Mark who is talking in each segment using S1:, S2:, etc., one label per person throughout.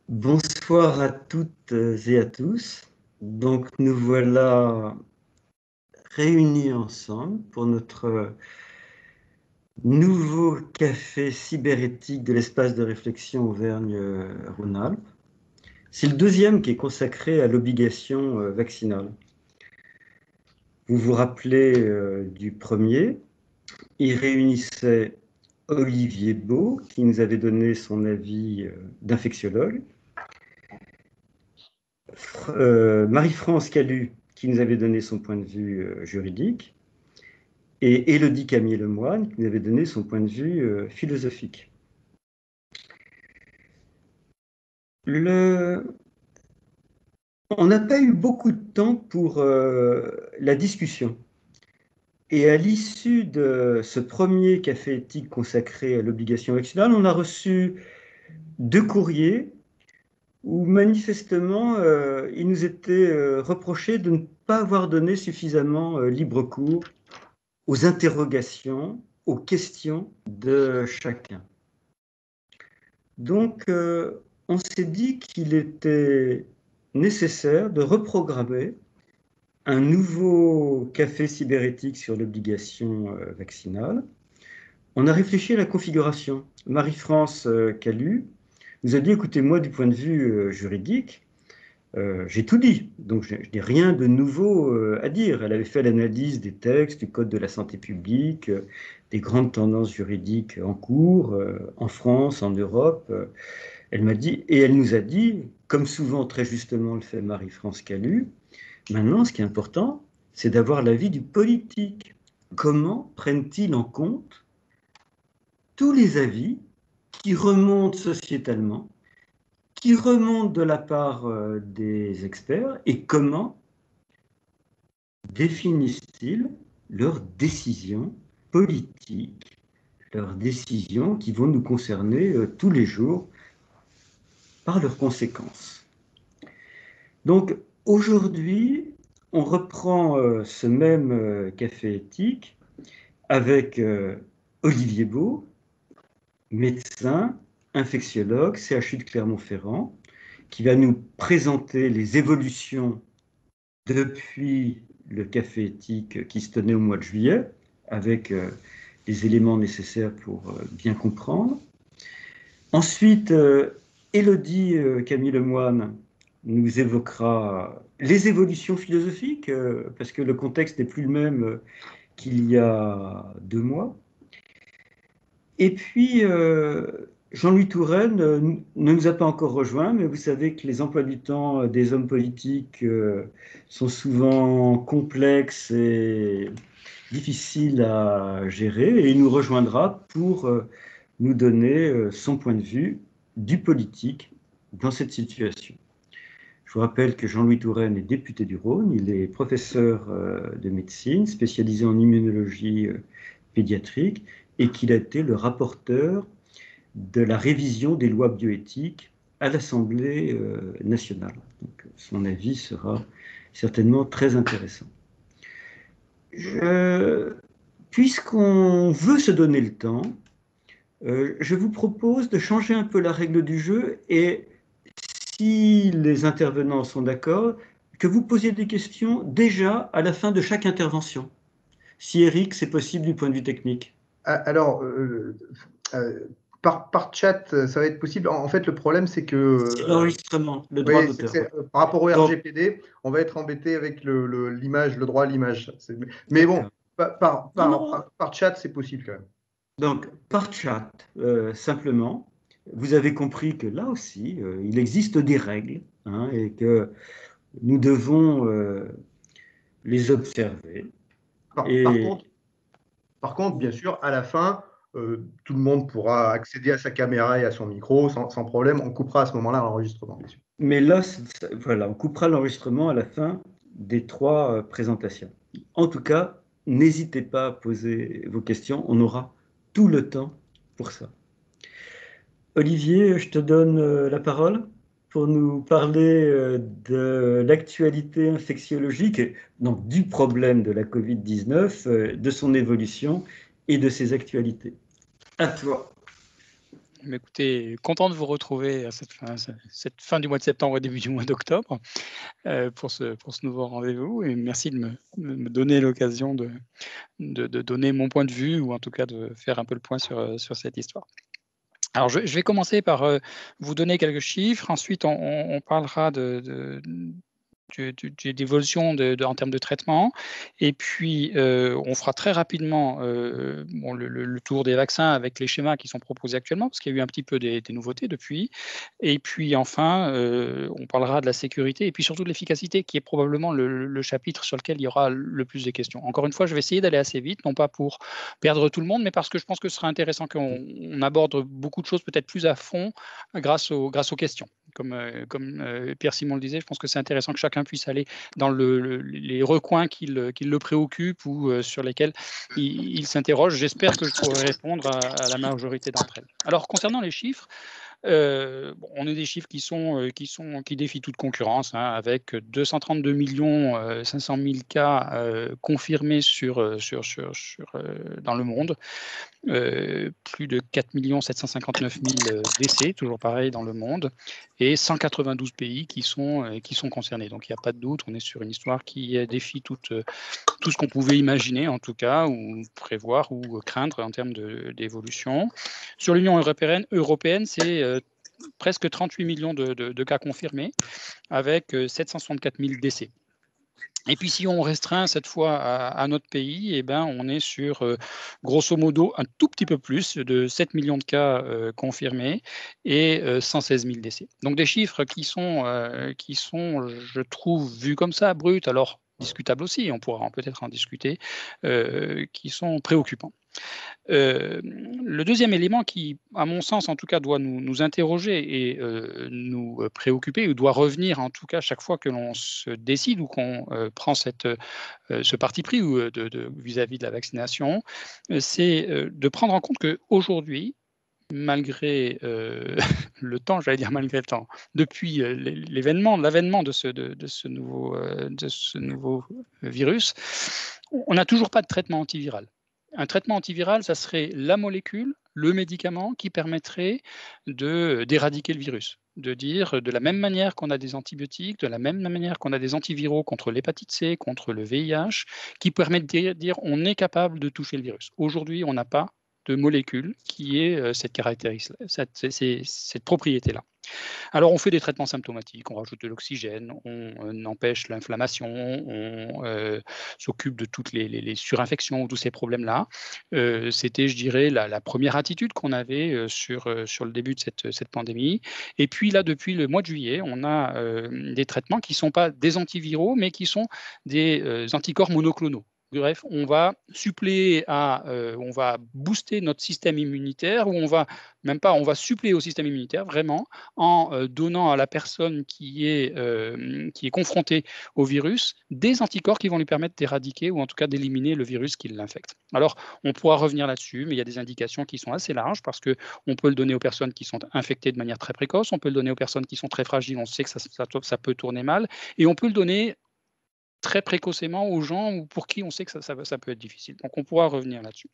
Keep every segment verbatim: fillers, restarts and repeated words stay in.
S1: Bonsoir à toutes et à tous. Donc nous voilà réunis ensemble pour notre nouveau café cyberéthique de l'espace de réflexion Auvergne-Rhône-Alpes. C'est le deuxième qui est consacré à l'obligation euh, vaccinale. Vous vous rappelez euh, du premier, il réunissait Olivier Beau, qui nous avait donné son avis euh, d'infectiologue, euh, Marie-France Calu, qui nous avait donné son point de vue euh, juridique, et Élodie Camier-Lemoine, qui nous avait donné son point de vue euh, philosophique. Le... On n'a pas eu beaucoup de temps pour euh, la discussion. Et à l'issue de ce premier café éthique consacré à l'obligation vaccinale, on a reçu deux courriers où manifestement euh, il nous était euh, reproché de ne pas avoir donné suffisamment euh, libre cours aux interrogations, aux questions de chacun. Donc, euh, on s'est dit qu'il était nécessaire de reprogrammer un nouveau café cyberéthique sur l'obligation euh, vaccinale. On a réfléchi à la configuration. Marie-France euh, Calu nous a dit, écoutez, moi, du point de vue euh, juridique, euh, j'ai tout dit, donc je, je n'ai rien de nouveau euh, à dire. Elle avait fait l'analyse des textes, du Code de la santé publique, euh, des grandes tendances juridiques en cours, euh, en France, en Europe. Euh, elle m'a dit, et elle nous a dit, comme souvent très justement le fait Marie-France Calu, maintenant ce qui est important, c'est d'avoir l'avis du politique. Comment prennent-ils en compte tous les avis qui remontent sociétalement, qui remontent de la part euh, des experts, et comment définissent-ils leurs décisions politiques, leurs décisions qui vont nous concerner euh, tous les jours par leurs conséquences. Donc aujourd'hui, on reprend euh, ce même euh, café éthique avec euh, Olivier Beau, médecin, infectiologue, C H U de Clermont-Ferrand, qui va nous présenter les évolutions depuis le café éthique qui se tenait au mois de juillet, avec euh, les éléments nécessaires pour euh, bien comprendre. Ensuite, euh, Élodie euh, Camille-Lemoine nous évoquera les évolutions philosophiques, euh, parce que le contexte n'est plus le même euh, qu'il y a deux mois. Et puis, euh, Jean-Louis Touraine euh, ne nous a pas encore rejoint, mais vous savez que les emplois du temps des hommes politiques euh, sont souvent complexes et difficiles à gérer, et il nous rejoindra pour euh, nous donner euh, son point de vue du politique dans cette situation. Je vous rappelle que Jean-Louis Touraine est député du Rhône, il est professeur euh, de médecine, spécialisé en immunologie euh, pédiatrique, et qu'il a été le rapporteur de la révision des lois bioéthiques à l'Assemblée euh, nationale. Donc, son avis sera certainement très intéressant. Je... Puisqu'on veut se donner le temps, euh, je vous propose de changer un peu la règle du jeu et, si les intervenants sont d'accord, que vous posiez des questions déjà à la fin de chaque intervention. Si Eric, c'est possible du point de vue technique.
S2: Alors, euh, euh, par, par chat, ça va être possible. En, en fait, le problème, c'est que
S1: C'est
S2: euh,
S1: l'enregistrement, le droit
S2: oui, c'est-
S1: d'auteur.
S2: c'est- euh, par rapport au
S1: Donc,
S2: R G P D, on va être embêté avec le, le- l'image, le droit à l'image. C'est- Mais bon,
S1: d'accord.
S2: par, par,
S1: Non,
S2: par,
S1: non.
S2: par- par chat, c'est possible quand même.
S1: Donc, par chat, euh, simplement, vous avez compris que là aussi, euh, il existe des règles, hein, et que nous devons euh, les observer.
S2: Par, par
S1: Et
S2: contre, par contre, bien sûr, à la fin, euh, tout le monde pourra accéder à sa caméra et à son micro sans, sans problème. On coupera à ce moment-là l'enregistrement, bien sûr.
S1: Mais là, voilà, on coupera l'enregistrement à la fin des trois euh, présentations. En tout cas, n'hésitez pas à poser vos questions, on aura tout le temps pour ça. Olivier, je te donne euh, la parole pour nous parler euh, de l'actualité infectiologique, donc du problème de la Covid dix-neuf, euh, de son évolution et de ses actualités. À toi.
S3: Mais écoutez, content de vous retrouver à cette fin, cette fin du mois de septembre et début du mois d'octobre euh, pour, ce, pour ce nouveau rendez-vous. Et merci de me, de me donner l'occasion de, de, de donner mon point de vue ou en tout cas de faire un peu le point sur, sur cette histoire. Alors, je, je vais commencer par euh, vous donner quelques chiffres. Ensuite, on, on parlera de, de, d'évolution de, de, en termes de traitement. Et puis, euh, on fera très rapidement euh, bon, le, le, le tour des vaccins avec les schémas qui sont proposés actuellement, parce qu'il y a eu un petit peu des, des nouveautés depuis. Et puis, enfin, euh, on parlera de la sécurité et puis surtout de l'efficacité, qui est probablement le, le chapitre sur lequel il y aura le plus de questions. Encore une fois, je vais essayer d'aller assez vite, non pas pour perdre tout le monde, mais parce que je pense que ce sera intéressant qu'on on aborde beaucoup de choses peut-être plus à fond grâce aux, grâce aux questions. Comme, euh, comme euh, Pierre-Simon le disait, je pense que c'est intéressant que chacun puisse aller dans le, le, les recoins qui le, qui le préoccupent ou euh, sur lesquels il, il s'interroge. J'espère que je pourrai répondre à, à la majorité d'entre elles. Alors, concernant les chiffres, Euh, bon, on a des chiffres qui sont euh, qui sont qui défient toute concurrence, hein, avec deux cent trente-deux millions cinq cent mille cas euh, confirmés sur sur sur, sur euh, dans le monde, euh, plus de quatre millions sept cent cinquante-neuf mille décès, toujours pareil dans le monde, et cent quatre-vingt-douze pays qui sont euh, qui sont concernés. Donc il n'y a pas de doute, on est sur une histoire qui défie toute tout ce qu'on pouvait imaginer en tout cas, ou prévoir ou craindre en termes d'évolution. Sur l'Union européenne, européenne c'est euh, presque trente-huit millions de, de, de cas confirmés, avec euh, sept cent soixante-quatre mille décès. Et puis si on restreint cette fois à, à notre pays, eh ben, on est sur euh, grosso modo un tout petit peu plus de sept millions de cas euh, confirmés et euh, cent seize mille décès. Donc des chiffres qui sont, euh, qui sont, je trouve, vus comme ça, bruts, alors discutables aussi, on pourra peut-être en discuter, euh, qui sont préoccupants. Euh, le deuxième élément qui, à mon sens, en tout cas, doit nous, nous interroger et euh, nous préoccuper, ou doit revenir, en tout cas, chaque fois que l'on se décide ou qu'on euh, prend cette, euh, ce parti pris ou de, de, vis-à-vis de la vaccination, c'est euh, de prendre en compte qu'aujourd'hui, malgré euh, le temps, j'allais dire malgré le temps, depuis euh, l'événement, l'avènement de ce, de, de ce nouveau, euh, de ce nouveau virus, on n'a toujours pas de traitement antiviral. Un traitement antiviral, ça serait la molécule, le médicament qui permettrait de, d'éradiquer le virus. De dire, de la même manière qu'on a des antibiotiques, de la même manière qu'on a des antiviraux contre l'hépatite C, contre le V I H, qui permettent de dire on est capable de toucher le virus. Aujourd'hui, on n'a pas de molécule qui ait euh, cette caractéristique, cette, cette, cette propriété-là. Alors, on fait des traitements symptomatiques, on rajoute de l'oxygène, on, on empêche l'inflammation, on euh, s'occupe de toutes les, les, les surinfections, tous ces problèmes-là. Euh, C'était, je dirais, la, la première attitude qu'on avait euh, sur, euh, sur le début de cette, cette pandémie. Et puis là, depuis le mois de juillet, on a euh, des traitements qui ne sont pas des antiviraux, mais qui sont des euh, anticorps monoclonaux. Bref, on va suppléer à, euh, on va booster notre système immunitaire, ou on va, même pas, on va suppléer au système immunitaire vraiment en euh, donnant à la personne qui est, euh, qui est confrontée au virus des anticorps qui vont lui permettre d'éradiquer ou en tout cas d'éliminer le virus qui l'infecte. Alors, on pourra revenir là-dessus, mais il y a des indications qui sont assez larges parce qu'on peut le donner aux personnes qui sont infectées de manière très précoce, on peut le donner aux personnes qui sont très fragiles, on sait que ça, ça, ça peut tourner mal, et on peut le donner très précocement aux gens ou pour qui on sait que ça, ça, ça peut être difficile. Donc, on pourra revenir là-dessus.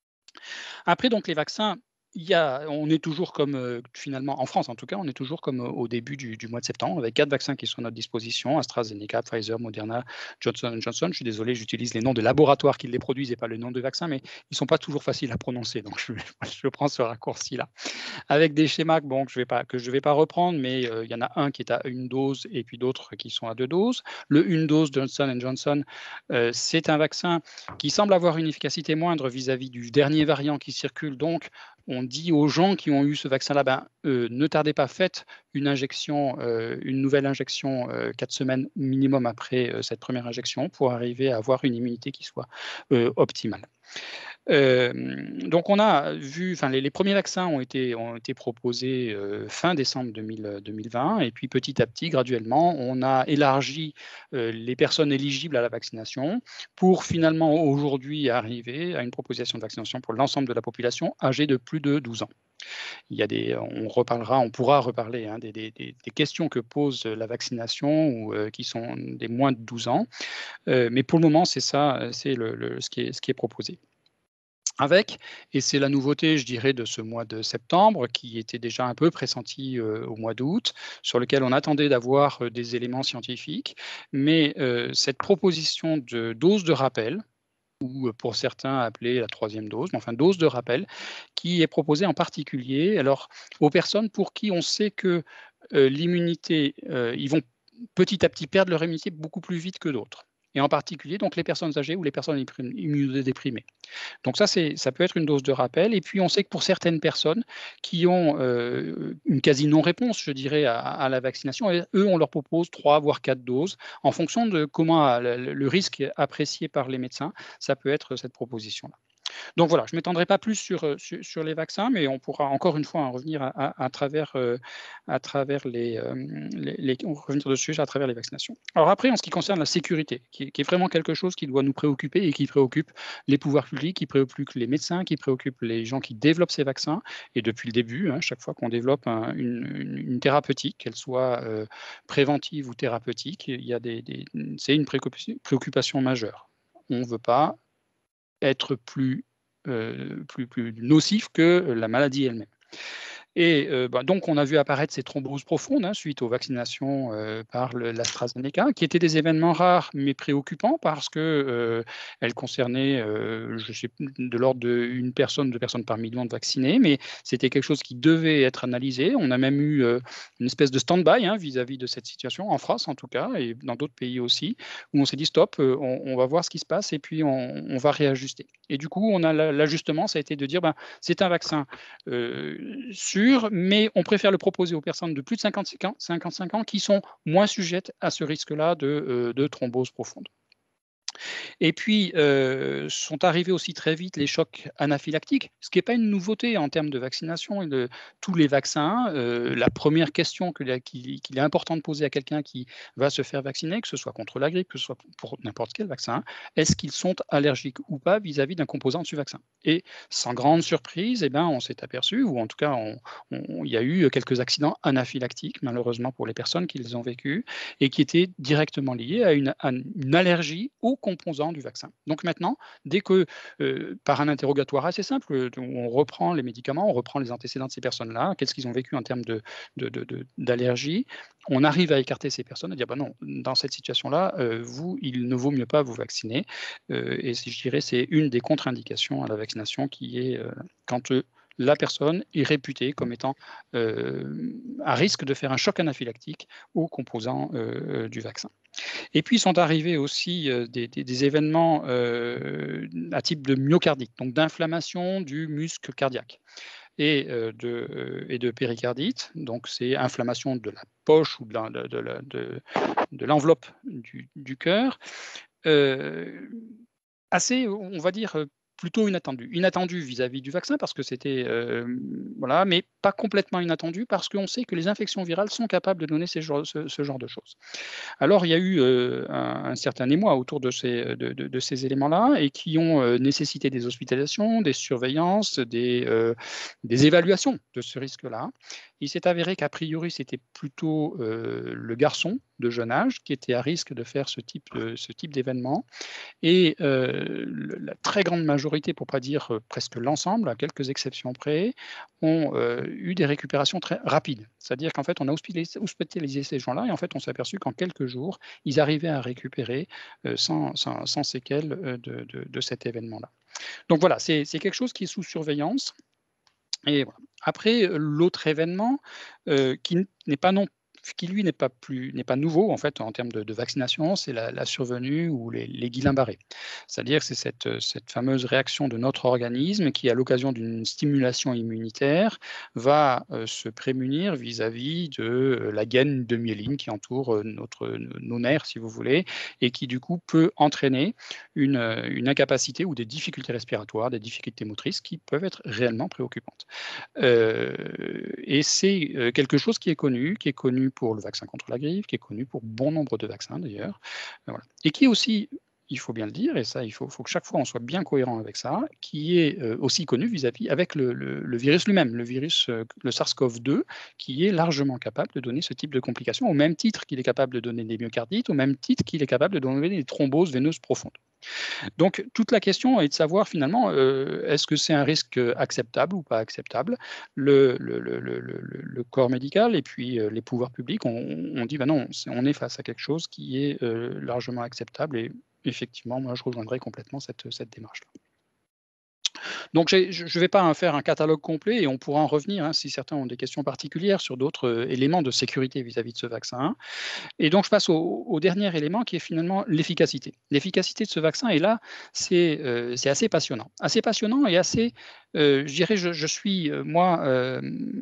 S3: Après, donc, les vaccins, il y a, on est toujours comme, euh, finalement, en France en tout cas, on est toujours comme euh, au début du, du mois de septembre, avec quatre vaccins qui sont à notre disposition, AstraZeneca, Pfizer, Moderna, Johnson and Johnson. Je suis désolé, j'utilise les noms de laboratoires qui les produisent et pas le nom de vaccin, mais ils ne sont pas toujours faciles à prononcer, donc je, je prends ce raccourci-là. Avec des schémas bon, que je ne vais pas, que je vais pas reprendre, mais euh, il y en a un qui est à une dose et puis d'autres qui sont à deux doses. Le une dose Johnson and Johnson, euh, c'est un vaccin qui semble avoir une efficacité moindre vis-à-vis du dernier variant qui circule, donc on dit aux gens qui ont eu ce vaccin-là, ben, euh, ne tardez pas, faites une injection, euh, une nouvelle injection euh, quatre semaines minimum après euh, cette première injection pour arriver à avoir une immunité qui soit euh, optimale. Euh, donc on a vu, enfin les, les premiers vaccins ont été, ont été proposés euh, fin décembre deux mille, deux mille vingt, et puis petit à petit, graduellement, on a élargi euh, les personnes éligibles à la vaccination pour finalement aujourd'hui arriver à une proposition de vaccination pour l'ensemble de la population âgée de plus de douze ans. Il y a des, on reparlera, on pourra reparler hein, des, des, des, questions que pose la vaccination ou euh, qui sont des moins de douze ans, euh, mais pour le moment c'est ça, c'est le, le, ce, qui est, ce qui est proposé. avec, et c'est la nouveauté, je dirais, de ce mois de septembre, qui était déjà un peu pressenti euh, au mois d'août, sur lequel on attendait d'avoir euh, des éléments scientifiques, mais euh, cette proposition de dose de rappel, ou pour certains appelée la troisième dose, mais enfin dose de rappel, qui est proposée en particulier alors aux personnes pour qui on sait que euh, l'immunité, euh, ils vont petit à petit perdre leur immunité beaucoup plus vite que d'autres. Et en particulier, donc les personnes âgées ou les personnes immunodéprimées. Donc ça, ça peut être une dose de rappel. Et puis, on sait que pour certaines personnes qui ont euh, une quasi non-réponse, je dirais, à, à la vaccination, et eux, on leur propose trois, voire quatre doses. En fonction de comment le, le risque apprécié par les médecins, ça peut être cette proposition-là. Donc voilà, je ne m'étendrai pas plus sur, sur, sur les vaccins, mais on pourra encore une fois en revenir à, à, à travers, euh, à travers les, euh, les, les, on revenir dessus à travers les vaccinations. Alors après, en ce qui concerne la sécurité, qui, qui est vraiment quelque chose qui doit nous préoccuper et qui préoccupe les pouvoirs publics, qui préoccupe les médecins, qui préoccupe les gens qui développent ces vaccins. Et depuis le début, hein, chaque fois qu'on développe un, une, une, une thérapeutique, qu'elle soit euh, préventive ou thérapeutique, il y a des, des, c'est une préoccupation majeure. On ne veut pas être plus, euh, plus, plus nocif que la maladie elle-même. Et euh, bah, donc, on a vu apparaître ces thromboses profondes hein, suite aux vaccinations euh, par l'AstraZeneca, qui étaient des événements rares mais préoccupants parce qu'elles euh, concernaient, euh, je sais, de l'ordre d'une personne, deux personnes par million de vaccinés, mais c'était quelque chose qui devait être analysé. On a même eu euh, une espèce de stand-by hein, vis-à-vis de cette situation, en France en tout cas, et dans d'autres pays aussi, où on s'est dit stop, euh, on, on va voir ce qui se passe et puis on, on va réajuster. Et du coup, on a l'ajustement, ça a été de dire, ben, c'est un vaccin euh, sûr, mais on préfère le proposer aux personnes de plus de cinquante-cinq ans, cinquante-cinq ans qui sont moins sujettes à ce risque-là de, euh, de thrombose profonde. Et puis, euh, sont arrivés aussi très vite les chocs anaphylactiques, ce qui n'est pas une nouveauté en termes de vaccination et de tous les vaccins. Euh, la première question qu'il est important de poser à quelqu'un qui va se faire vacciner, que ce soit contre la grippe, que ce soit pour n'importe quel vaccin, est-ce qu'ils sont allergiques ou pas vis-à-vis d'un composant de ce vaccin? Et sans grande surprise, eh ben, on s'est aperçu, ou en tout cas, il y a eu quelques accidents anaphylactiques, malheureusement pour les personnes qui les ont vécus, et qui étaient directement liés à une, à une allergie aux composants du vaccin. Donc maintenant, dès que, euh, par un interrogatoire assez simple, où on reprend les médicaments, on reprend les antécédents de ces personnes-là, qu'est-ce qu'ils ont vécu en termes de, de, de, de, d'allergie, on arrive à écarter ces personnes et dire, bah non, dans cette situation-là, euh, vous, il ne vaut mieux pas vous vacciner. Euh, et je dirais, c'est une des contre-indications à la vaccination qui est euh, quand euh, la personne est réputée comme étant euh, à risque de faire un choc anaphylactique aux composants euh, du vaccin. Et puis sont arrivés aussi euh, des, des, des événements euh, à type de myocardite, donc d'inflammation du muscle cardiaque et, euh, de, euh, et de péricardite. Donc c'est inflammation de la poche ou de l'enveloppe de, de, de, du, du cœur. Euh, assez, on va dire, plutôt inattendu. Inattendu vis-à-vis du vaccin parce que c'était, euh, voilà, mais pas complètement inattendu parce qu'on sait que les infections virales sont capables de donner ces genres, ce, ce genre de choses. Alors, il y a eu euh, un, un certain émoi autour de ces, de, de, de ces éléments-là et qui ont euh, nécessité des hospitalisations, des surveillances, des, euh, des évaluations de ce risque-là. Il s'est avéré qu'a priori, c'était plutôt euh, le garçon de jeune âge qui était à risque de faire ce type, de, ce type d'événement. Et euh, la très grande majorité, pour ne pas dire euh, presque l'ensemble, à quelques exceptions près, ont euh, eu des récupérations très rapides. C'est-à-dire qu'en fait, on a hospitalisé, hospitalisé ces gens-là et en fait, on s'est aperçu qu'en quelques jours, ils arrivaient à récupérer euh, sans, sans, sans séquelles de, de, de cet événement-là. Donc voilà, c'est quelque chose qui est sous surveillance. Et voilà. Après, l'autre événement euh, qui n'est pas non qui lui n'est pas plus n'est pas nouveau en fait en termes de, de vaccination, c'est la, la survenue ou les, les Guillain-Barré. C'est-à-dire que c'est cette, cette fameuse réaction de notre organisme qui, à l'occasion d'une stimulation immunitaire, va euh, se prémunir vis-à-vis de euh, la gaine de myéline qui entoure euh, notre, nos nerfs, si vous voulez, et qui du coup peut entraîner une, une incapacité ou des difficultés respiratoires, des difficultés motrices qui peuvent être réellement préoccupantes. Euh, et c'est quelque chose qui est connu, qui est connu pour le vaccin contre la grippe, qui est connu pour bon nombre de vaccins d'ailleurs, voilà. Et qui est aussi, il faut bien le dire, et ça, il faut, faut que chaque fois on soit bien cohérent avec ça, qui est euh, aussi connu vis-à-vis avec le, le, le virus lui-même, le virus, euh, le SARS-CoV deux, qui est largement capable de donner ce type de complications, au même titre qu'il est capable de donner des myocardites, au même titre qu'il est capable de donner des thromboses veineuses profondes. Donc, toute la question est de savoir finalement, euh, est-ce que c'est un risque acceptable ou pas acceptable? Le, le, le, le, le, le corps médical et puis euh, les pouvoirs publics ont, ont dit, ben non, c'est- on est face à quelque chose qui est euh, largement acceptable et effectivement, moi, je rejoindrai complètement cette, cette démarche-là. Donc, j'ai- je ne vais pas hein, faire un catalogue complet et on pourra en revenir hein, si certains ont des questions particulières sur d'autres euh, éléments de sécurité vis-à-vis de ce vaccin. Et donc, je passe au, au dernier élément qui est finalement l'efficacité. L'efficacité de ce vaccin, et là, c'est euh, c'est assez passionnant. Assez passionnant et assez, euh, je dirais, je, je suis, euh, moi, euh,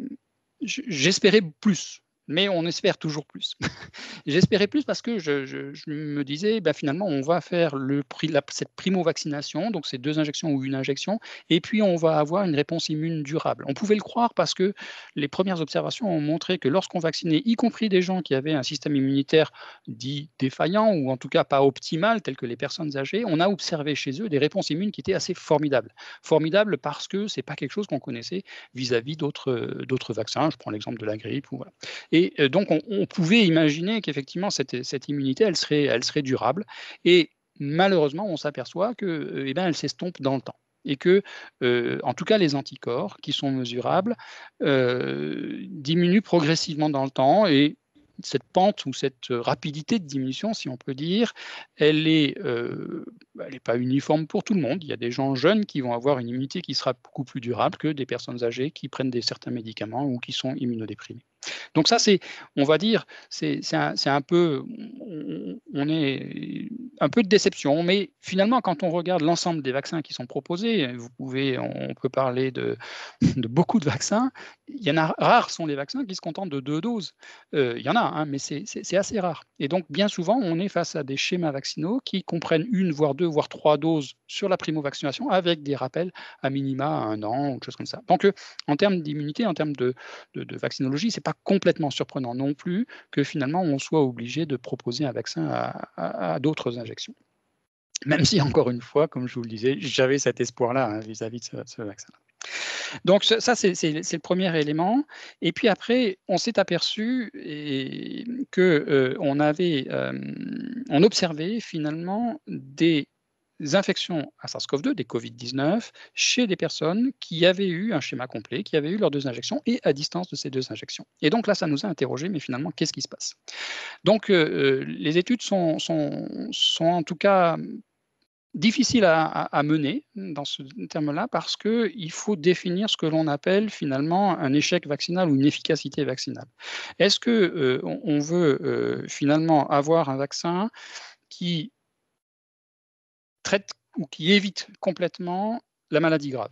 S3: j- j'espérais plus. Mais on espère toujours plus. J'espérais plus parce que je, je- je me disais, ben, finalement, on va faire le prix, la- cette primo-vaccination, donc c'est deux injections ou une injection, et puis on va avoir une réponse immune durable. On pouvait le croire parce que les premières observations ont montré que lorsqu'on vaccinait, y compris des gens qui avaient un système immunitaire dit défaillant ou en tout cas pas optimal, tel que les personnes âgées, on a observé chez eux des réponses immunes qui étaient assez formidables. Formidables parce que ce n'est pas quelque chose qu'on connaissait vis-à-vis d'autres d'autres vaccins. Je prends l'exemple de la grippe. Ou voilà. Et euh, donc, on, on pouvait imaginer qu'effectivement, cette, cette immunité, elle serait, elle serait durable. Et malheureusement, on s'aperçoit que, euh, eh ben, elle s'estompe dans le temps. Et que, euh, en tout cas, les anticorps qui sont mesurables euh, diminuent progressivement dans le temps. Et cette pente ou cette rapidité de diminution, si on peut dire, elle n'est euh, elle est pas uniforme pour tout le monde. Il y a des gens jeunes qui vont avoir une immunité qui sera beaucoup plus durable que des personnes âgées qui prennent des, certains médicaments ou qui sont immunodéprimées. Donc ça, c'est, on va dire, c'est c'est un, c'est un peu, on, on est un peu de déception, mais finalement, quand on regarde l'ensemble des vaccins qui sont proposés, vous pouvez, on peut parler de, de beaucoup de vaccins. Il y en a rares sont les vaccins qui se contentent de deux doses. Euh, il y en a, hein, mais c'est c'est- c'est assez rare. Et donc, bien souvent, on est face à des schémas vaccinaux qui comprennent une, voire deux, voire trois doses sur la primo-vaccination, avec des rappels à minima à un an ou quelque chose comme ça. Donc, euh, en termes d'immunité, en termes de, de, de vaccinologie, c'est pas complètement surprenant non plus que finalement on soit obligé de proposer un vaccin à, à- à d'autres injections. Même si, encore une fois, comme je vous le disais, j'avais cet espoir-là hein, vis-à-vis de ce, ce vaccin. Donc ça, ça, c'est c'est- c'est le premier élément. Et puis après, on s'est aperçu et, que euh, on avait, euh, on observait finalement des infections à SARS-CoV deux, des Covid dix-neuf, chez des personnes qui avaient eu un schéma complet, qui avaient eu leurs deux injections et à distance de ces deux injections. Et donc là, ça nous a interrogé, mais finalement, qu'est-ce qui se passe? Donc, euh, les études sont, sont, sont en tout cas difficiles à, à- à mener dans ce terme-là parce qu'il faut définir ce que l'on appelle finalement un échec vaccinal ou une efficacité vaccinale. Est-ce que euh, on, on veut euh, finalement avoir un vaccin qui traite ou qui évite complètement la maladie grave?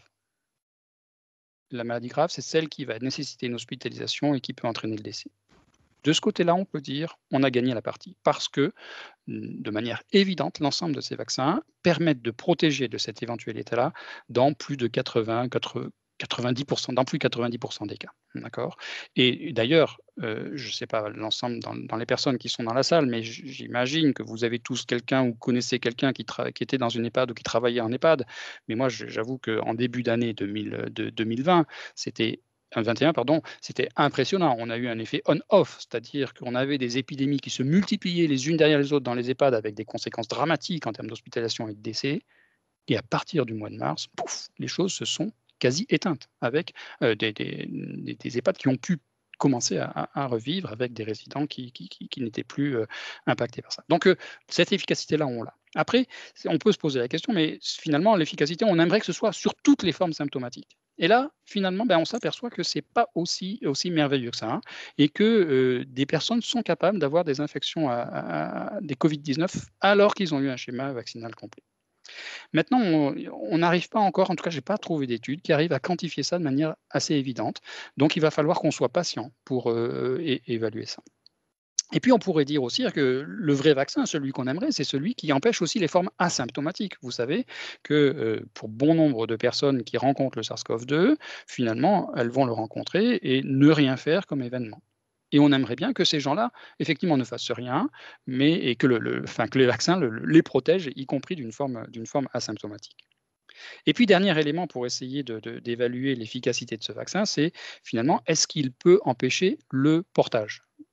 S3: La maladie grave, c'est celle qui va nécessiter une hospitalisation et qui peut entraîner le décès. De ce côté-là, on peut dire on a gagné la partie parce que, de manière évidente, l'ensemble de ces vaccins permettent de protéger de cette éventualité-là dans plus de quatre-vingts, quatre-vingt-dix pour cent, dans plus de quatre-vingt-dix pour cent des cas. D'accord. Et d'ailleurs, euh, je ne sais pas l'ensemble dans, dans les personnes qui sont dans la salle, mais j'imagine que vous avez tous quelqu'un ou connaissez quelqu'un qui, qui était dans une EHPAD ou qui travaillait en EHPAD. Mais moi, j'avoue qu'en début d'année deux mille, de deux mille vingt, c'était vingt et un, pardon, c'était impressionnant. On a eu un effet on-off, c'est-à-dire qu'on avait des épidémies qui se multipliaient les unes derrière les autres dans les EHPAD avec des conséquences dramatiques en termes d'hospitalisation et de décès. Et à partir du mois de mars, pouf, les choses se sont quasi éteintes avec euh, des, des, des, des EHPAD qui ont pu commencer à, à revivre avec des résidents qui, qui, qui, qui n'étaient plus euh, impactés par ça. Donc, euh, cette efficacité-là, on l'a. Après, on peut se poser la question, mais finalement, l'efficacité, on aimerait que ce soit sur toutes les formes symptomatiques. Et là, finalement, ben, on s'aperçoit que ce n'est pas aussi, aussi merveilleux que ça, hein, et que euh, des personnes sont capables d'avoir des infections à, à, à des Covid dix-neuf alors qu'ils ont eu un schéma vaccinal complet. Maintenant, on n'arrive pas encore, en tout cas, je n'ai pas trouvé d'études qui arrivent à quantifier ça de manière assez évidente. Donc, il va falloir qu'on soit patient pour euh, é évaluer ça. Et puis, on pourrait dire aussi que le vrai vaccin, celui qu'on aimerait, c'est celui qui empêche aussi les formes asymptomatiques. Vous savez que euh, pour bon nombre de personnes qui rencontrent le SARS-CoV deux, finalement, elles vont le rencontrer et ne rien faire comme événement. Et on aimerait bien que ces gens-là, effectivement, ne fassent rien, mais et que, le, le, enfin, que les vaccins le, les protègent, y compris d'une forme, d'une forme asymptomatique. Et puis, dernier élément pour essayer de, de, d'évaluer l'efficacité de ce vaccin, c'est finalement, est-ce qu'il peut empêcher le portage?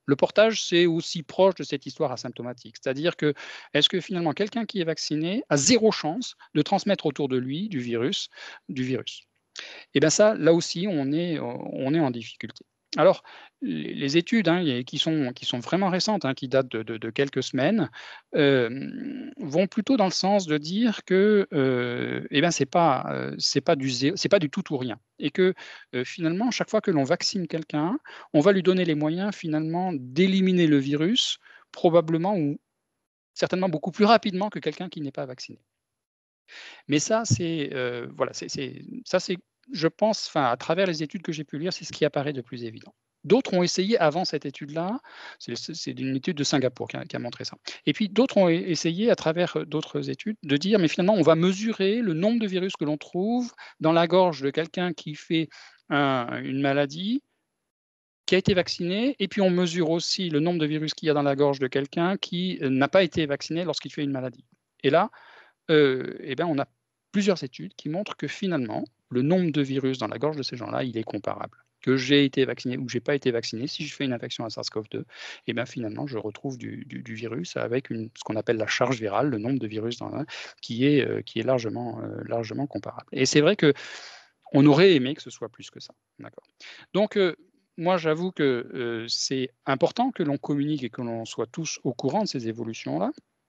S3: Le portage, c'est aussi proche de cette histoire asymptomatique. C'est-à-dire que, est-ce que finalement, quelqu'un qui est vacciné a zéro chance de transmettre autour de lui du virus, du virus? Et bien ça, là aussi, on est, on est en difficulté. Alors, les, les études hein, qui, sont, qui sont vraiment récentes, hein, qui datent de, de, de quelques semaines, euh, vont plutôt dans le sens de dire que euh, eh ben, ce n'est pas, euh, c'est pas, du zé- c'est pas du tout ou rien. Et que euh, finalement, chaque fois que l'on vaccine quelqu'un, on va lui donner les moyens finalement d'éliminer le virus, probablement ou certainement beaucoup plus rapidement que quelqu'un qui n'est pas vacciné. Mais ça, c'est euh, voilà, c'est, c'est, ça, c'est, je pense, enfin, à travers les études que j'ai pu lire, c'est ce qui apparaît de plus évident. D'autres ont essayé avant cette étude-là, c'est, c'est une étude de Singapour qui a, qui a montré ça. Et puis d'autres ont essayé à travers d'autres études de dire, mais finalement, on va mesurer le nombre de virus que l'on trouve dans la gorge de quelqu'un qui fait un, une maladie, qui a été vacciné, et puis on mesure aussi le nombre de virus qu'il y a dans la gorge de quelqu'un qui n'a pas été vacciné lorsqu'il fait une maladie. Et là, euh, eh ben, on a plusieurs études qui montrent que finalement, le nombre de virus dans la gorge de ces gens-là, il est comparable. Que j'ai été vacciné ou que je n'ai pas été vacciné, si je fais une infection à SARS-CoV deux, eh ben, finalement, je retrouve du, du, du virus avec une, ce qu'on appelle la charge virale, le nombre de virus dans la, qui est, euh, qui est largement, euh, largement comparable. Et c'est vrai qu'on aurait aimé que ce soit plus que ça. D'accord. Donc, euh, moi, j'avoue que euh, c'est important que l'on communique et que l'on soit tous au courant de ces évolutions-là.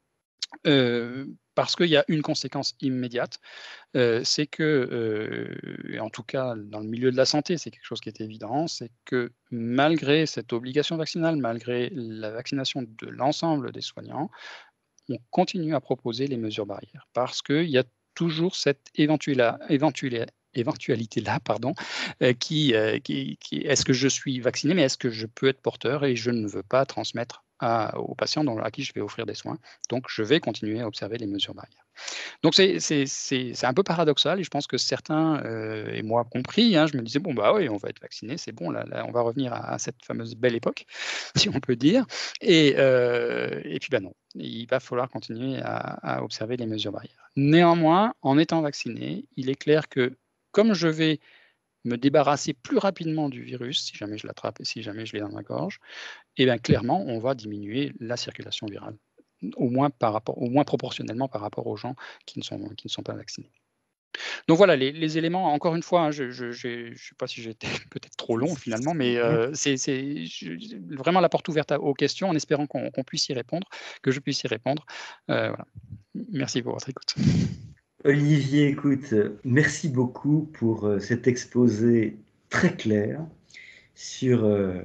S3: Euh, parce qu'il y a une conséquence immédiate, euh, c'est que, euh, en tout cas dans le milieu de la santé, c'est quelque chose qui est évident, c'est que malgré cette obligation vaccinale, malgré la vaccination de l'ensemble des soignants, on continue à proposer les mesures barrières, parce qu'il y a toujours cette éventuelle, éventuelle, éventualité-là, pardon, euh, qui, euh, qui, qui est-ce que je suis vacciné, mais est-ce que je peux être porteur et je ne veux pas transmettre à, aux patients dont, à qui je vais offrir des soins. Donc, je vais continuer à observer les mesures barrières. Donc, c'est, c'est, c'est, c'est un peu paradoxal et je pense que certains, euh, et moi compris, hein, je me disais, bon, bah oui, on va être vacciné, c'est bon, là, là, on va revenir à, à cette fameuse belle époque, si on peut dire. Et, euh, et puis, bah non, il va falloir continuer à, à observer les mesures barrières. Néanmoins, en étant vacciné, il est clair que comme je vais me débarrasser plus rapidement du virus, si jamais je l'attrape et si jamais je l'ai dans ma gorge, et bien clairement, on va diminuer la circulation virale, au moins, par rapport, au moins proportionnellement par rapport aux gens qui ne sont, qui ne sont pas vaccinés. Donc voilà, les, les éléments, encore une fois, hein, je ne sais pas si j'ai été peut-être trop long finalement, mais euh, c'est vraiment la porte ouverte à, aux questions en espérant qu'on qu'on puisse y répondre, que je puisse y répondre. Euh, voilà. Merci pour votre écoute.
S1: Olivier, écoute, merci beaucoup pour euh, cet exposé très clair sur euh,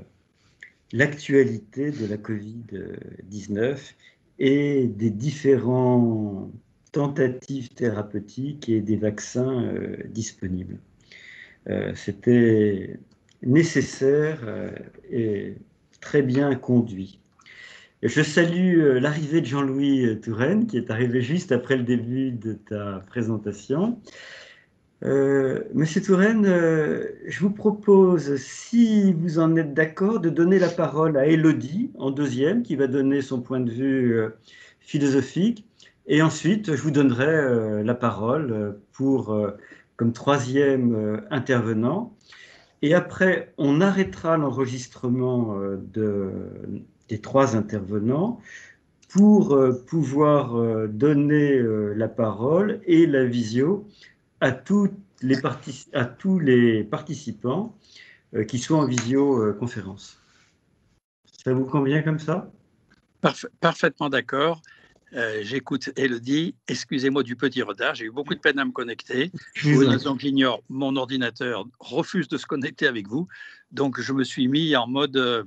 S1: l'actualité de la covid dix-neuf et des différentes tentatives thérapeutiques et des vaccins euh, disponibles. Euh, C'était nécessaire euh, et très bien conduit. Je salue euh, l'arrivée de Jean-Louis Touraine, qui est arrivé juste après le début de ta présentation. Euh, Monsieur Touraine, euh, je vous propose, si vous en êtes d'accord, de donner la parole à Élodie en deuxième, qui va donner son point de vue euh, philosophique. Et ensuite, je vous donnerai euh, la parole pour, euh, comme troisième euh, intervenant. Et après, on arrêtera l'enregistrement euh, de, des trois intervenants pour euh, pouvoir euh, donner euh, la parole et la visio à, toutes les partic- à tous les participants euh, qui sont en visioconférence. Ça vous convient comme ça?
S4: Parfa- Parfaitement d'accord. Euh, J'écoute Élodie. Excusez-moi du petit retard. J'ai eu beaucoup de peine à me connecter. Pour une raison que j'ignore, mon ordinateur refuse de se connecter avec vous. Donc, je me suis mis en mode euh,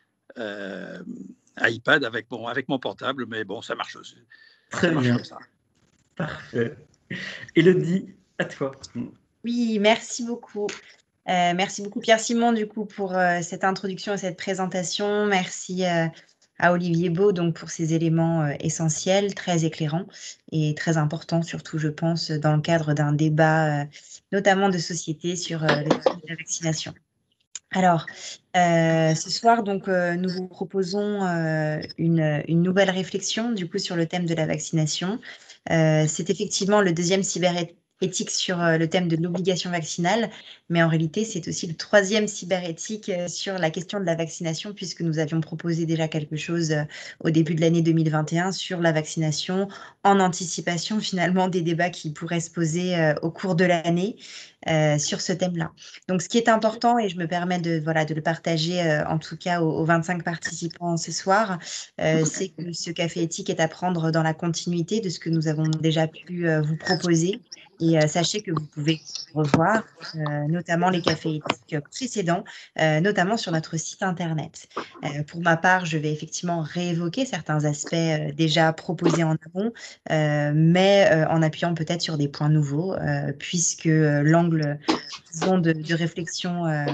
S4: euh, iPad avec mon, avec mon portable. Mais bon, ça marche,
S1: Très
S4: ça marche
S1: bien.
S4: comme ça.
S1: Parfait. Élodie, à toi.
S5: Oui, merci beaucoup. Euh, merci beaucoup Pierre-Simon du coup pour euh, cette introduction et cette présentation. Merci euh, à Olivier Beau donc pour ces éléments euh, essentiels, très éclairants et très importants surtout je pense dans le cadre d'un débat euh, notamment de société sur euh, la vaccination. Alors, euh, ce soir, donc, euh, nous vous proposons euh, une, une nouvelle réflexion du coup sur le thème de la vaccination. Euh, c'est effectivement le deuxième cyber éthique sur euh, le thème de l'obligation vaccinale, mais en réalité, c'est aussi le troisième cyberéthique euh, sur la question de la vaccination, puisque nous avions proposé déjà quelque chose euh, au début de l'année deux mille vingt et un sur la vaccination, en anticipation finalement des débats qui pourraient se poser euh, au cours de l'année euh, sur ce thème-là. Donc, ce qui est important, et je me permets de, voilà, de le partager euh, en tout cas aux, aux vingt-cinq participants ce soir, euh, c'est que ce café éthique est à prendre dans la continuité de ce que nous avons déjà pu euh, vous proposer. Et euh, sachez que vous pouvez revoir euh, notamment les cafés éthiques précédents, euh, notamment sur notre site internet. Euh, pour ma part, je vais effectivement réévoquer certains aspects euh, déjà proposés en amont, euh, mais euh, en appuyant peut-être sur des points nouveaux, euh, puisque euh, l'angle disons, de, de réflexion euh,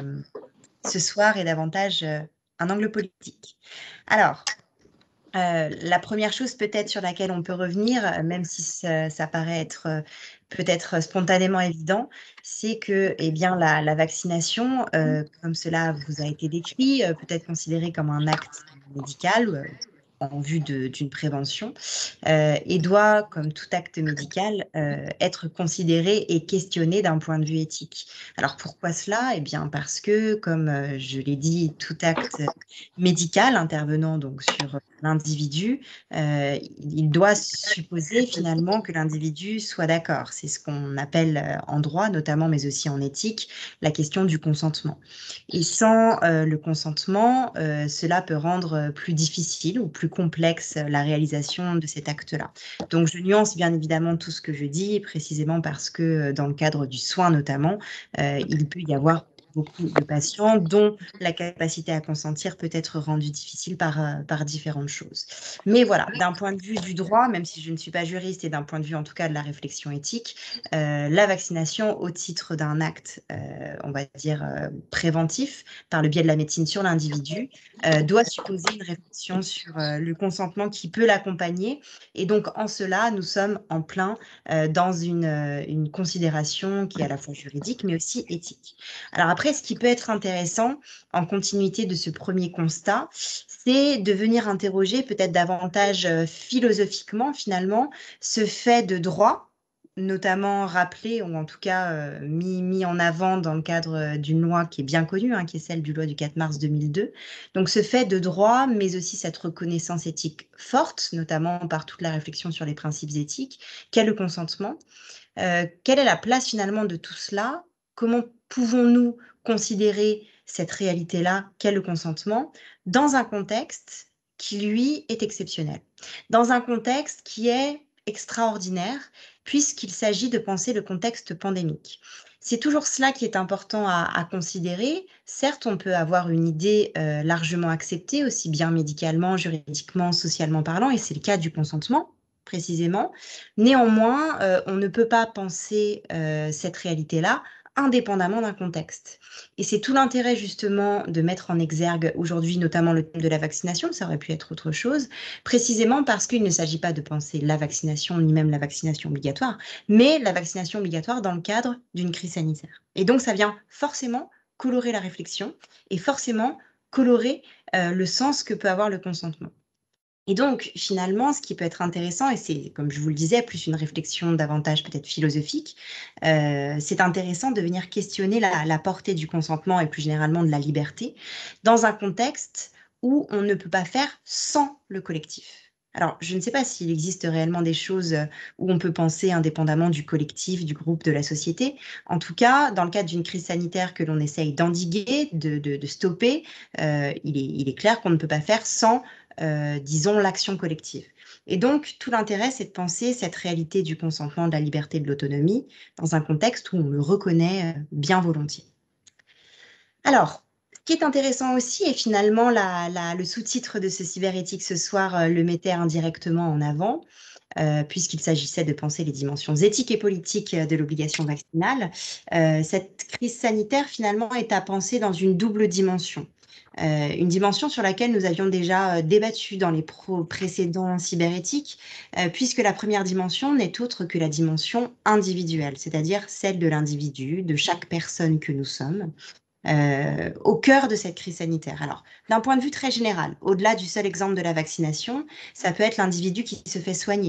S5: ce soir est davantage euh, un angle politique. Alors, euh, la première chose peut-être sur laquelle on peut revenir, euh, même si ça, ça paraît être euh, peut-être spontanément évident, c'est que eh bien, la, la vaccination, euh, comme cela vous a été décrit, euh, peut être considérée comme un acte médical euh, en vue de- d'une prévention euh, et doit, comme tout acte médical, euh, être considéré et questionné d'un point de vue éthique. Alors pourquoi cela? Eh bien parce que, comme euh, je l'ai dit, tout acte médical intervenant donc sur l'individu, euh, il doit supposer finalement que l'individu soit d'accord. C'est ce qu'on appelle euh, en droit, notamment, mais aussi en éthique, la question du consentement. Et sans euh, le consentement, euh, cela peut rendre plus difficile ou plus complexe la réalisation de cet acte-là. Donc, je nuance bien évidemment tout ce que je dis, précisément parce que dans le cadre du soin notamment, euh, il peut y avoir beaucoup de patients dont la capacité à consentir peut être rendue difficile par, euh, par différentes choses. Mais voilà, d'un point de vue du droit, même si je ne suis pas juriste et d'un point de vue en tout cas de la réflexion éthique, euh, la vaccination au titre d'un acte, euh, on va dire, euh, préventif par le biais de la médecine sur l'individu, euh, doit supposer une réflexion sur euh, le consentement qui peut l'accompagner. Et donc, en cela, nous sommes en plein euh, dans une, euh, une considération qui est à la fois juridique, mais aussi éthique. Alors après, ce qui peut être intéressant, en continuité de ce premier constat, c'est de venir interroger peut-être davantage euh, philosophiquement, finalement, ce fait de droit, notamment rappelé, ou en tout cas euh, mis, mis en avant dans le cadre euh, d'une loi qui est bien connue, hein, qui est celle du loi du quatre mars deux mille deux. Donc ce fait de droit, mais aussi cette reconnaissance éthique forte, notamment par toute la réflexion sur les principes éthiques, qu'est le consentement. Euh, quelle est la place finalement de tout cela? Comment pouvons-nous considérer cette réalité-là, qu'est le consentement, dans un contexte qui, lui, est exceptionnel, dans un contexte qui est extraordinaire, puisqu'il s'agit de penser le contexte pandémique. C'est toujours cela qui est important à, à considérer. Certes, on peut avoir une idée euh, largement acceptée, aussi bien médicalement, juridiquement, socialement parlant, et c'est le cas du consentement, précisément. Néanmoins, euh, on ne peut pas penser euh, cette réalité-là indépendamment d'un contexte. Et c'est tout l'intérêt justement de mettre en exergue aujourd'hui notamment le thème de la vaccination, ça aurait pu être autre chose, précisément parce qu'il ne s'agit pas de penser la vaccination ni même la vaccination obligatoire, mais la vaccination obligatoire dans le cadre d'une crise sanitaire. Et donc ça vient forcément colorer la réflexion et forcément colorer euh, le sens que peut avoir le consentement. Et donc, finalement, ce qui peut être intéressant, et c'est, comme je vous le disais, plus une réflexion davantage peut-être philosophique, euh, c'est intéressant de venir questionner la, la portée du consentement et plus généralement de la liberté dans un contexte où on ne peut pas faire sans le collectif. Alors, je ne sais pas s'il existe réellement des choses où on peut penser indépendamment du collectif, du groupe, de la société. En tout cas, dans le cadre d'une crise sanitaire que l'on essaye d'endiguer, de, de, de stopper, euh, il est, il est clair qu'on ne peut pas faire sans Euh, disons, l'action collective. Et donc, tout l'intérêt, c'est de penser cette réalité du consentement, de la liberté, de l'autonomie, dans un contexte où on le reconnaît euh, bien volontiers. Alors, ce qui est intéressant aussi, et finalement, la, la, le sous-titre de ce cyberéthique ce soir euh, le mettait indirectement en avant, euh, puisqu'il s'agissait de penser les dimensions éthiques et politiques de l'obligation vaccinale, euh, cette crise sanitaire, finalement, est à penser dans une double dimension. Euh, une dimension sur laquelle nous avions déjà euh, débattu dans les pro précédents cyberéthiques, euh, puisque la première dimension n'est autre que la dimension individuelle, c'est-à-dire celle de l'individu, de chaque personne que nous sommes, euh, au cœur de cette crise sanitaire. Alors, d'un point de vue très général, au-delà du seul exemple de la vaccination, ça peut être l'individu qui se fait soigner,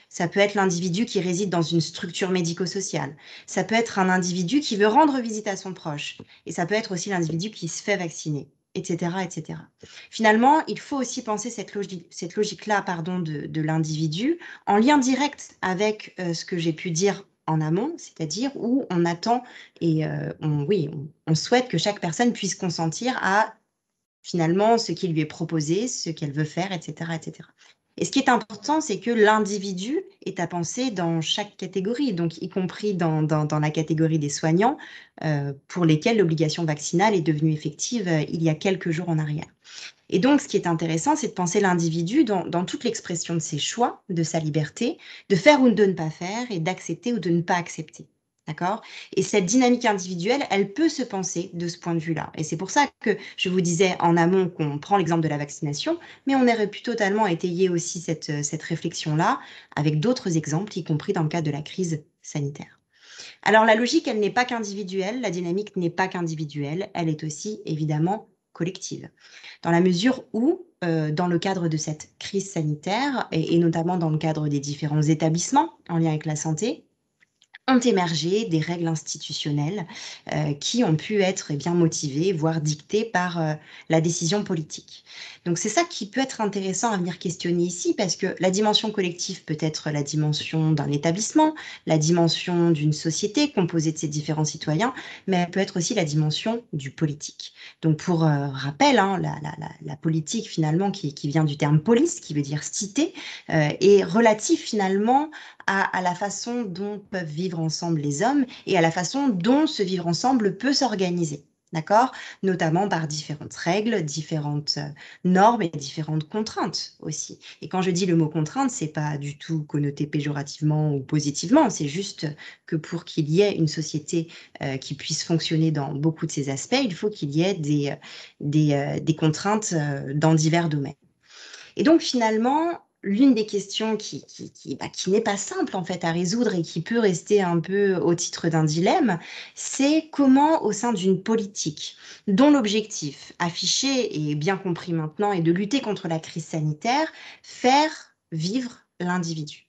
S5: Ça peut être l'individu qui réside dans une structure médico-sociale. Ça peut être un individu qui veut rendre visite à son proche. Et ça peut être aussi l'individu qui se fait vacciner, et cetera, et cetera. Finalement, il faut aussi penser cette, logique, cette logique-là pardon, de, de l'individu en lien direct avec euh, ce que j'ai pu dire en amont, c'est-à-dire où on attend et euh, on, oui, on, on souhaite que chaque personne puisse consentir à finalement ce qui lui est proposé, ce qu'elle veut faire, et cetera, et cetera. Et ce qui est important, c'est que l'individu est à penser dans chaque catégorie, donc y compris dans, dans, dans la catégorie des soignants, euh, pour lesquels l'obligation vaccinale est devenue effective euh, il y a quelques jours en arrière. Et donc, ce qui est intéressant, c'est de penser l'individu dans, dans toute l'expression de ses choix, de sa liberté, de faire ou de ne pas faire et d'accepter ou de ne pas accepter. D'accord ? Et cette dynamique individuelle, elle peut se penser de ce point de vue-là. Et c'est pour ça que je vous disais en amont qu'on prend l'exemple de la vaccination, mais on aurait pu totalement étayer aussi cette, cette réflexion-là avec d'autres exemples, y compris dans le cadre de la crise sanitaire. Alors, la logique, elle n'est pas qu'individuelle, la dynamique n'est pas qu'individuelle, elle est aussi évidemment collective. Dans la mesure où, euh, dans le cadre de cette crise sanitaire, et, et notamment dans le cadre des différents établissements en lien avec la santé, ont émergé des règles institutionnelles euh, qui ont pu être eh bien motivées, voire dictées par euh, la décision politique. Donc c'est ça qui peut être intéressant à venir questionner ici, parce que la dimension collective peut être la dimension d'un établissement, la dimension d'une société composée de ses différents citoyens, mais elle peut être aussi la dimension du politique. Donc pour euh, rappel, hein, la, la, la, la politique finalement qui, qui vient du terme polis, qui veut dire cité, euh, est relative finalement à, à la façon dont peuvent vivre ensemble les hommes et à la façon dont ce vivre ensemble peut s'organiser, d'accord ? Notamment par différentes règles, différentes normes et différentes contraintes aussi. Et quand je dis le mot contrainte, c'est pas du tout connoté péjorativement ou positivement, c'est juste que pour qu'il y ait une société euh, qui puisse fonctionner dans beaucoup de ces aspects, il faut qu'il y ait des, des, euh, des contraintes euh, dans divers domaines. Et donc finalement, l'une des questions qui, qui, qui, bah, qui n'est pas simple en fait à résoudre et qui peut rester un peu au titre d'un dilemme, c'est comment au sein d'une politique dont l'objectif affiché et bien compris maintenant est de lutter contre la crise sanitaire, faire vivre l'individu.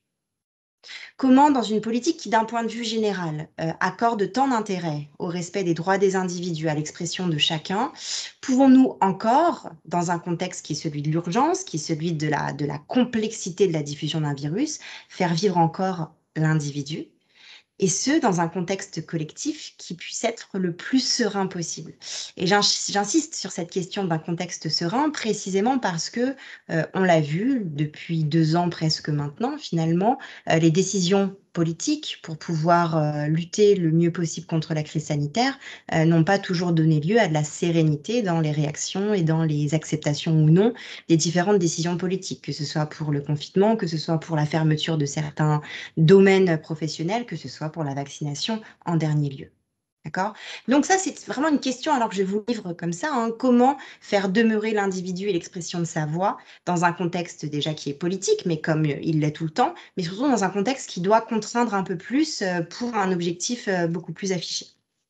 S5: Comment, dans une politique qui, d'un point de vue général, euh, accorde tant d'intérêt au respect des droits des individus, à l'expression de chacun, pouvons-nous encore, dans un contexte qui est celui de l'urgence, qui est celui de la, de la complexité de la diffusion d'un virus, faire vivre encore l'individu ? Et ce, dans un contexte collectif qui puisse être le plus serein possible. Et j'insiste sur cette question d'un contexte serein, précisément parce que, euh, on l'a vu depuis deux ans presque maintenant, finalement, euh, les décisions politiques pour pouvoir euh, lutter le mieux possible contre la crise sanitaire euh, n'ont pas toujours donné lieu à de la sérénité dans les réactions et dans les acceptations ou non des différentes décisions politiques, que ce soit pour le confinement, que ce soit pour la fermeture de certains domaines professionnels, que ce soit pour la vaccination en dernier lieu. D'accord ? Donc ça, c'est vraiment une question, alors que je vous livre comme ça, hein, comment faire demeurer l'individu et l'expression de sa voix dans un contexte déjà qui est politique, mais comme il l'est tout le temps, mais surtout dans un contexte qui doit contraindre un peu plus pour un objectif beaucoup plus affiché.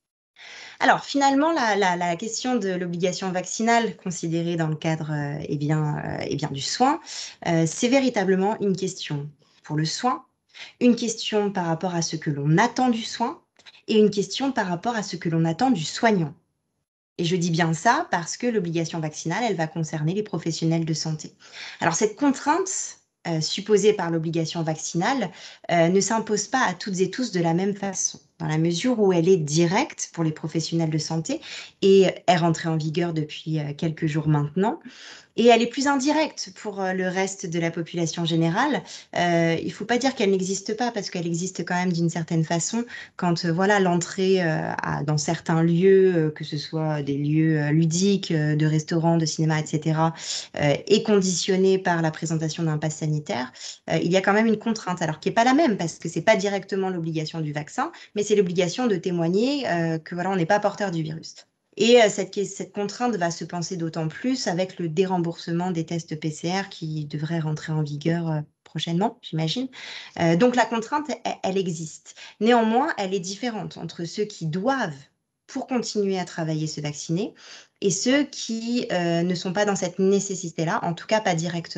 S5: Alors finalement, la, la, la question de l'obligation vaccinale considérée dans le cadre euh, eh bien, euh, eh bien, du soin, euh, c'est véritablement une question pour le soin, une question par rapport à ce que l'on attend du soin et une question par rapport à ce que l'on attend du soignant. Et je dis bien ça parce que l'obligation vaccinale, elle va concerner les professionnels de santé. Alors cette contrainte euh, supposée par l'obligation vaccinale euh, ne s'impose pas à toutes et tous de la même façon, dans la mesure où elle est directe pour les professionnels de santé et est rentrée en vigueur depuis euh, quelques jours maintenant. Et elle est plus indirecte pour euh, le reste de la population générale. Euh, il ne faut pas dire qu'elle n'existe pas, parce qu'elle existe quand même d'une certaine façon quand euh, voilà, l'entrée euh, à, dans certains lieux, euh, que ce soit des lieux euh, ludiques, euh, de restaurants, de cinéma, et cetera, euh, est conditionnée par la présentation d'un pass sanitaire. Euh, il y a quand même une contrainte, alors qui n'est pas la même, parce que ce n'est pas directement l'obligation du vaccin, mais c'est l'obligation de témoigner euh, que voilà, on n'est pas porteur du virus. Et cette, cette contrainte va se penser d'autant plus avec le déremboursement des tests P C R qui devrait rentrer en vigueur prochainement, j'imagine. Euh, donc la contrainte, elle, elle existe. Néanmoins, elle est différente entre ceux qui doivent, pour continuer à travailler, se vacciner et ceux qui euh, ne sont pas dans cette nécessité-là, en tout cas pas directement.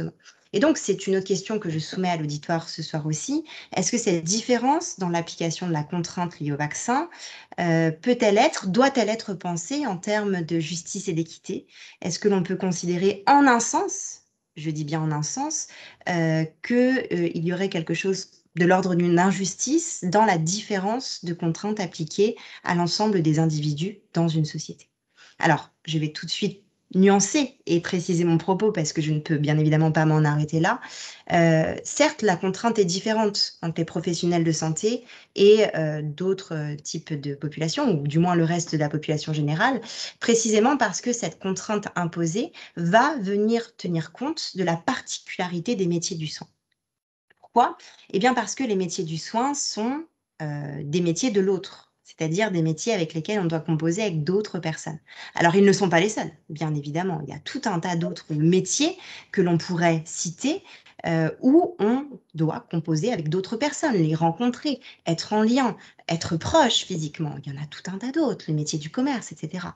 S5: Et donc, c'est une autre question que je soumets à l'auditoire ce soir aussi. Est-ce que cette différence dans l'application de la contrainte liée au vaccin euh, peut-elle être, doit-elle être pensée en termes de justice et d'équité? Est-ce que l'on peut considérer en un sens, je dis bien en un sens, euh, qu'il euh, y aurait quelque chose de l'ordre d'une injustice dans la différence de contraintes appliquées à l'ensemble des individus dans une société? Alors, je vais tout de suite nuancer et préciser mon propos parce que je ne peux bien évidemment pas m'en arrêter là. Euh, certes, la contrainte est différente entre les professionnels de santé et euh, d'autres euh, types de populations, ou du moins le reste de la population générale, précisément parce que cette contrainte imposée va venir tenir compte de la particularité des métiers du soin. Pourquoi? Eh bien parce que les métiers du soin sont euh, des métiers de l'autre, c'est-à-dire des métiers avec lesquels on doit composer avec d'autres personnes. Alors, ils ne sont pas les seuls, bien évidemment. Il y a tout un tas d'autres métiers que l'on pourrait citer euh, où on doit composer avec d'autres personnes, les rencontrer, être en lien, être proche physiquement. Il y en a tout un tas d'autres, les métiers du commerce, et cetera.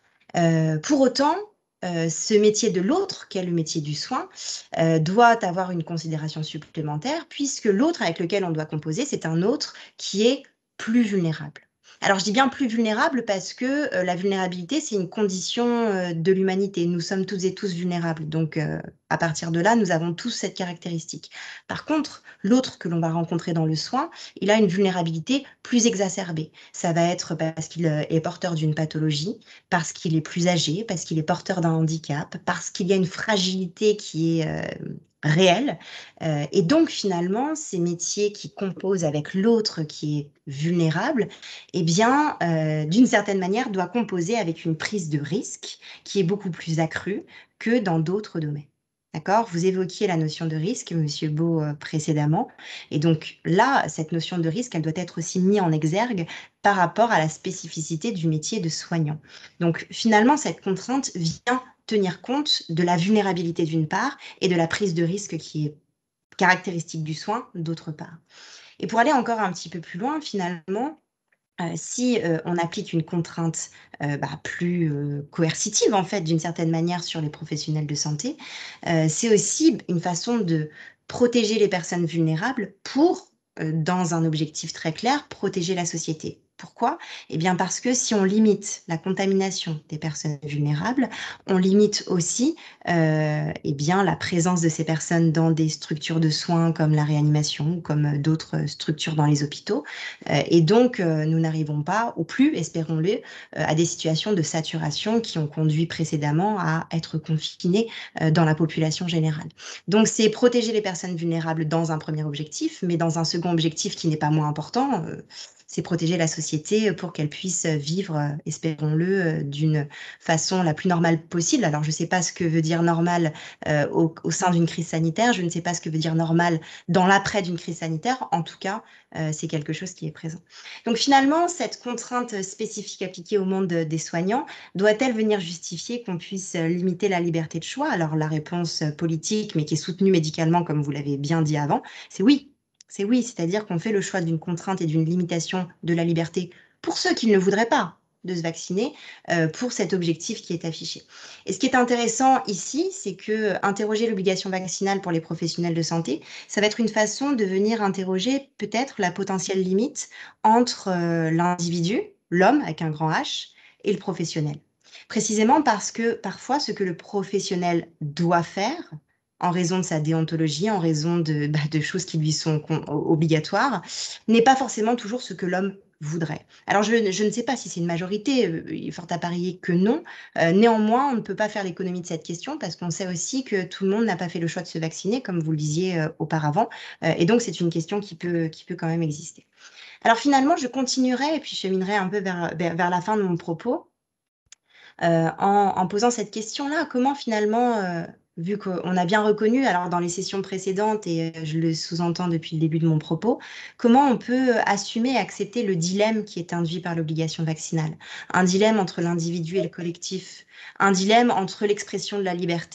S5: Euh, pour autant, euh, ce métier de l'autre, qui est le métier du soin, euh, doit avoir une considération supplémentaire puisque l'autre avec lequel on doit composer, c'est un autre qui est plus vulnérable. Alors, je dis bien plus vulnérable parce que euh, la vulnérabilité, c'est une condition euh, de l'humanité. Nous sommes toutes et tous vulnérables. Donc, euh, à partir de là, nous avons tous cette caractéristique. Par contre, l'autre que l'on va rencontrer dans le soin, il a une vulnérabilité plus exacerbée. Ça va être parce qu'il est porteur d'une pathologie, parce qu'il est plus âgé, parce qu'il est porteur d'un handicap, parce qu'il y a une fragilité qui est euh, réelle. Euh, et donc, finalement, ces métiers qui composent avec l'autre qui est vulnérable, eh bien, euh, d'une certaine manière, doit composer avec une prise de risque qui est beaucoup plus accrue que dans d'autres domaines. D'accord? Vous évoquiez la notion de risque, Monsieur Beau, euh, précédemment. Et donc là, cette notion de risque, elle doit être aussi mise en exergue par rapport à la spécificité du métier de soignant. Donc finalement, cette contrainte vient tenir compte de la vulnérabilité d'une part et de la prise de risque qui est caractéristique du soin d'autre part. Et pour aller encore un petit peu plus loin, finalement, euh, si euh, on applique une contrainte euh, bah, plus euh, coercitive, en fait, d'une certaine manière sur les professionnels de santé, euh, c'est aussi une façon de protéger les personnes vulnérables pour, euh, dans un objectif très clair, protéger la société. Pourquoi? Eh bien parce que si on limite la contamination des personnes vulnérables, on limite aussi euh, eh bien, la présence de ces personnes dans des structures de soins comme la réanimation ou comme d'autres structures dans les hôpitaux. Euh, et donc, euh, nous n'arrivons pas, ou plus, espérons-le, euh, à des situations de saturation qui ont conduit précédemment à être confinés euh, dans la population générale. Donc, c'est protéger les personnes vulnérables dans un premier objectif, mais dans un second objectif qui n'est pas moins important, euh, c'est protéger la société pour qu'elle puisse vivre, espérons-le, d'une façon la plus normale possible. Alors, je ne sais pas ce que veut dire normal euh, au, au sein d'une crise sanitaire, je ne sais pas ce que veut dire normal dans l'après d'une crise sanitaire. En tout cas, euh, c'est quelque chose qui est présent. Donc, finalement, cette contrainte spécifique appliquée au monde des soignants, doit-elle venir justifier qu'on puisse limiter la liberté de choix? Alors, la réponse politique, mais qui est soutenue médicalement, comme vous l'avez bien dit avant, c'est oui. C'est oui, c'est-à-dire qu'on fait le choix d'une contrainte et d'une limitation de la liberté pour ceux qui ne voudraient pas de se vacciner, euh, pour cet objectif qui est affiché. Et ce qui est intéressant ici, c'est que interroger l'obligation vaccinale pour les professionnels de santé, ça va être une façon de venir interroger peut-être la potentielle limite entre euh, l'individu, l'homme avec un grand H, et le professionnel. Précisément parce que parfois, ce que le professionnel doit faire, en raison de sa déontologie, en raison de, bah, de choses qui lui sont obligatoires, n'est pas forcément toujours ce que l'homme voudrait. Alors, je, je ne sais pas si c'est une majorité, euh, il est fort à parier que non. Euh, néanmoins, on ne peut pas faire l'économie de cette question parce qu'on sait aussi que tout le monde n'a pas fait le choix de se vacciner, comme vous le disiez euh, auparavant. Euh, et donc, c'est une question qui peut, qui peut quand même exister. Alors, finalement, je continuerai et puis je cheminerai un peu vers, vers, vers la fin de mon propos euh, en, en posant cette question-là. Comment finalement... Euh, vu qu'on a bien reconnu, alors dans les sessions précédentes, et je le sous-entends depuis le début de mon propos, comment on peut assumer et accepter le dilemme qui est induit par l'obligation vaccinale. Un dilemme entre l'individu et le collectif, un dilemme entre l'expression de la liberté,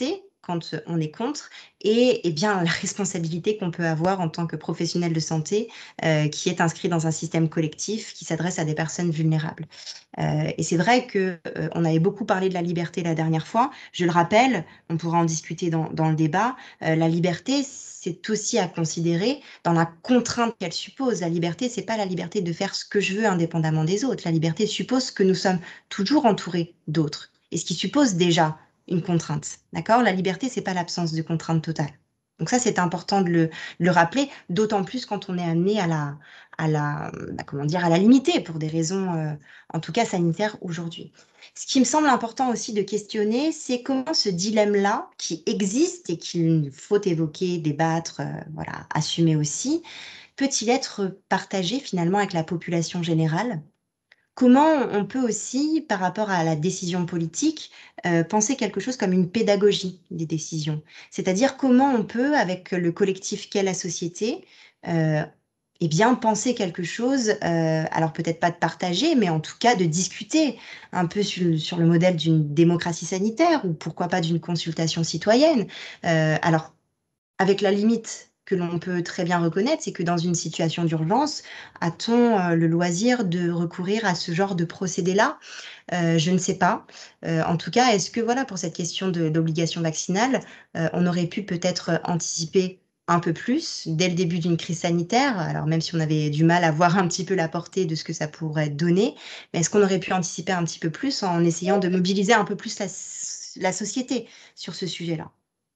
S5: quand on est contre, et, et bien la responsabilité qu'on peut avoir en tant que professionnel de santé euh, qui est inscrit dans un système collectif qui s'adresse à des personnes vulnérables. Euh, et c'est vrai qu'on euh, avait beaucoup parlé de la liberté la dernière fois. Je le rappelle, on pourra en discuter dans, dans le débat, euh, la liberté, c'est aussi à considérer dans la contrainte qu'elle suppose. La liberté, c'est pas la liberté de faire ce que je veux indépendamment des autres. La liberté suppose que nous sommes toujours entourés d'autres, et ce qui suppose déjà une contrainte. D'accord ? La liberté, c'est pas l'absence de contrainte totale. Donc ça, c'est important de le, le rappeler, d'autant plus quand on est amené à la, à la, bah, comment dire, à la limiter pour des raisons, euh, en tout cas sanitaires aujourd'hui. Ce qui me semble important aussi de questionner, c'est comment ce dilemme-là, qui existe et qu'il faut évoquer, débattre, euh, voilà, assumer aussi, peut-il être partagé finalement avec la population générale ? Comment on peut aussi, par rapport à la décision politique, euh, penser quelque chose comme une pédagogie des décisions? C'est-à-dire comment on peut, avec le collectif qu'est la société, euh, eh bien, penser quelque chose, euh, alors peut-être pas de partager, mais en tout cas de discuter un peu sur, sur le modèle d'une démocratie sanitaire ou pourquoi pas d'une consultation citoyenne. Euh, alors, avec la limite que l'on peut très bien reconnaître, c'est que dans une situation d'urgence, a-t-on euh, le loisir de recourir à ce genre de procédé-là? Euh, Je ne sais pas. Euh, en tout cas, est-ce que voilà, pour cette question de l'obligation vaccinale, euh, on aurait pu peut-être anticiper un peu plus dès le début d'une crise sanitaire, alors même si on avait du mal à voir un petit peu la portée de ce que ça pourrait donner, mais est-ce qu'on aurait pu anticiper un petit peu plus en essayant de mobiliser un peu plus la, la société sur ce sujet-là?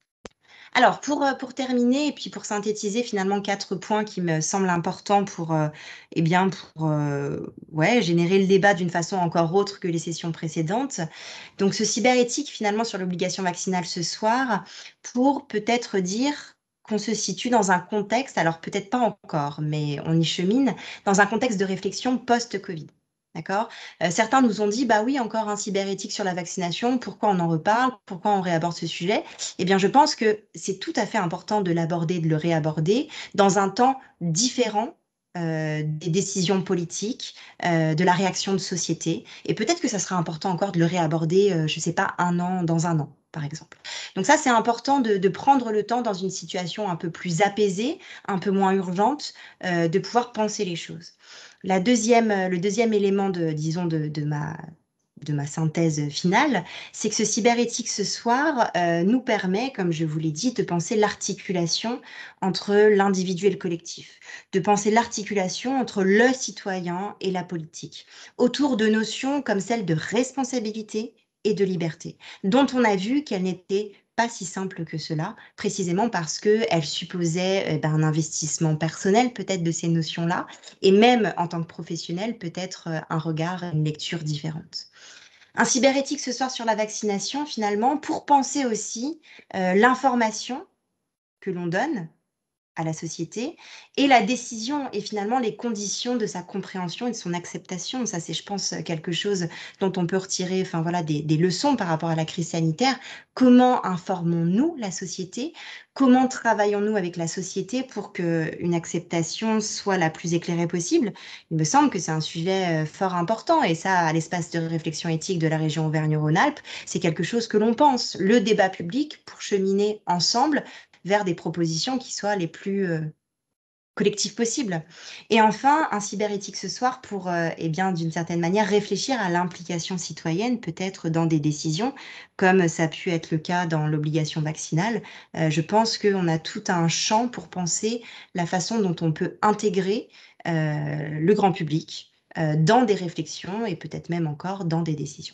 S5: Alors, pour, euh, pour terminer et puis pour synthétiser finalement quatre points qui me semblent importants pour, euh, eh bien, pour euh, ouais, générer le débat d'une façon encore autre que les sessions précédentes. Donc, ce cyberéthique finalement sur l'obligation vaccinale ce soir, pour peut-être dire qu'on se situe dans un contexte, alors peut-être pas encore, mais on y chemine, dans un contexte de réflexion post-Covid. D'accord ? Euh, certains nous ont dit, bah oui, encore un cyberéthique sur la vaccination, pourquoi on en reparle, pourquoi on réaborde ce sujet? Eh bien, je pense que c'est tout à fait important de l'aborder, de le réaborder dans un temps différent euh, des décisions politiques, euh, de la réaction de société. Et peut-être que ça sera important encore de le réaborder, euh, je ne sais pas, un an, dans un an, par exemple. Donc ça, c'est important de, de prendre le temps dans une situation un peu plus apaisée, un peu moins urgente, euh, de pouvoir penser les choses. La deuxième, le deuxième élément de, disons, de, de ma de ma synthèse finale, c'est que ce cyberéthique ce soir euh, nous permet, comme je vous l'ai dit, de penser l'articulation entre l'individu et le collectif, de penser l'articulation entre le citoyen et la politique, autour de notions comme celle de responsabilité et de liberté, dont on a vu qu'elles n'étaient pas si simples que cela, précisément parce qu'elles supposaient eh ben, un investissement personnel peut-être de ces notions-là, et même en tant que professionnel, peut-être un regard, une lecture différente. Un cyberéthique ce soir sur la vaccination, finalement, pour penser aussi euh, l'information que l'on donne à la société et la décision et finalement les conditions de sa compréhension et de son acceptation. Ça, c'est, je pense, quelque chose dont on peut retirer enfin, voilà, des, des leçons par rapport à la crise sanitaire. Comment informons-nous la société? Comment travaillons-nous avec la société pour qu'une acceptation soit la plus éclairée possible? Il me semble que c'est un sujet fort important et ça, à l'espace de réflexion éthique de la région Auvergne-Rhône-Alpes, c'est quelque chose que l'on pense. Le débat public pour cheminer ensemble vers des propositions qui soient les plus euh, collectives possibles. Et enfin, un cyberéthique ce soir pour, euh, eh bien, d'une certaine manière, réfléchir à l'implication citoyenne, peut-être dans des décisions, comme ça a pu être le cas dans l'obligation vaccinale. Euh, je pense qu'on a tout un champ pour penser la façon dont on peut intégrer euh, le grand public euh, dans des réflexions et peut-être même encore dans des décisions.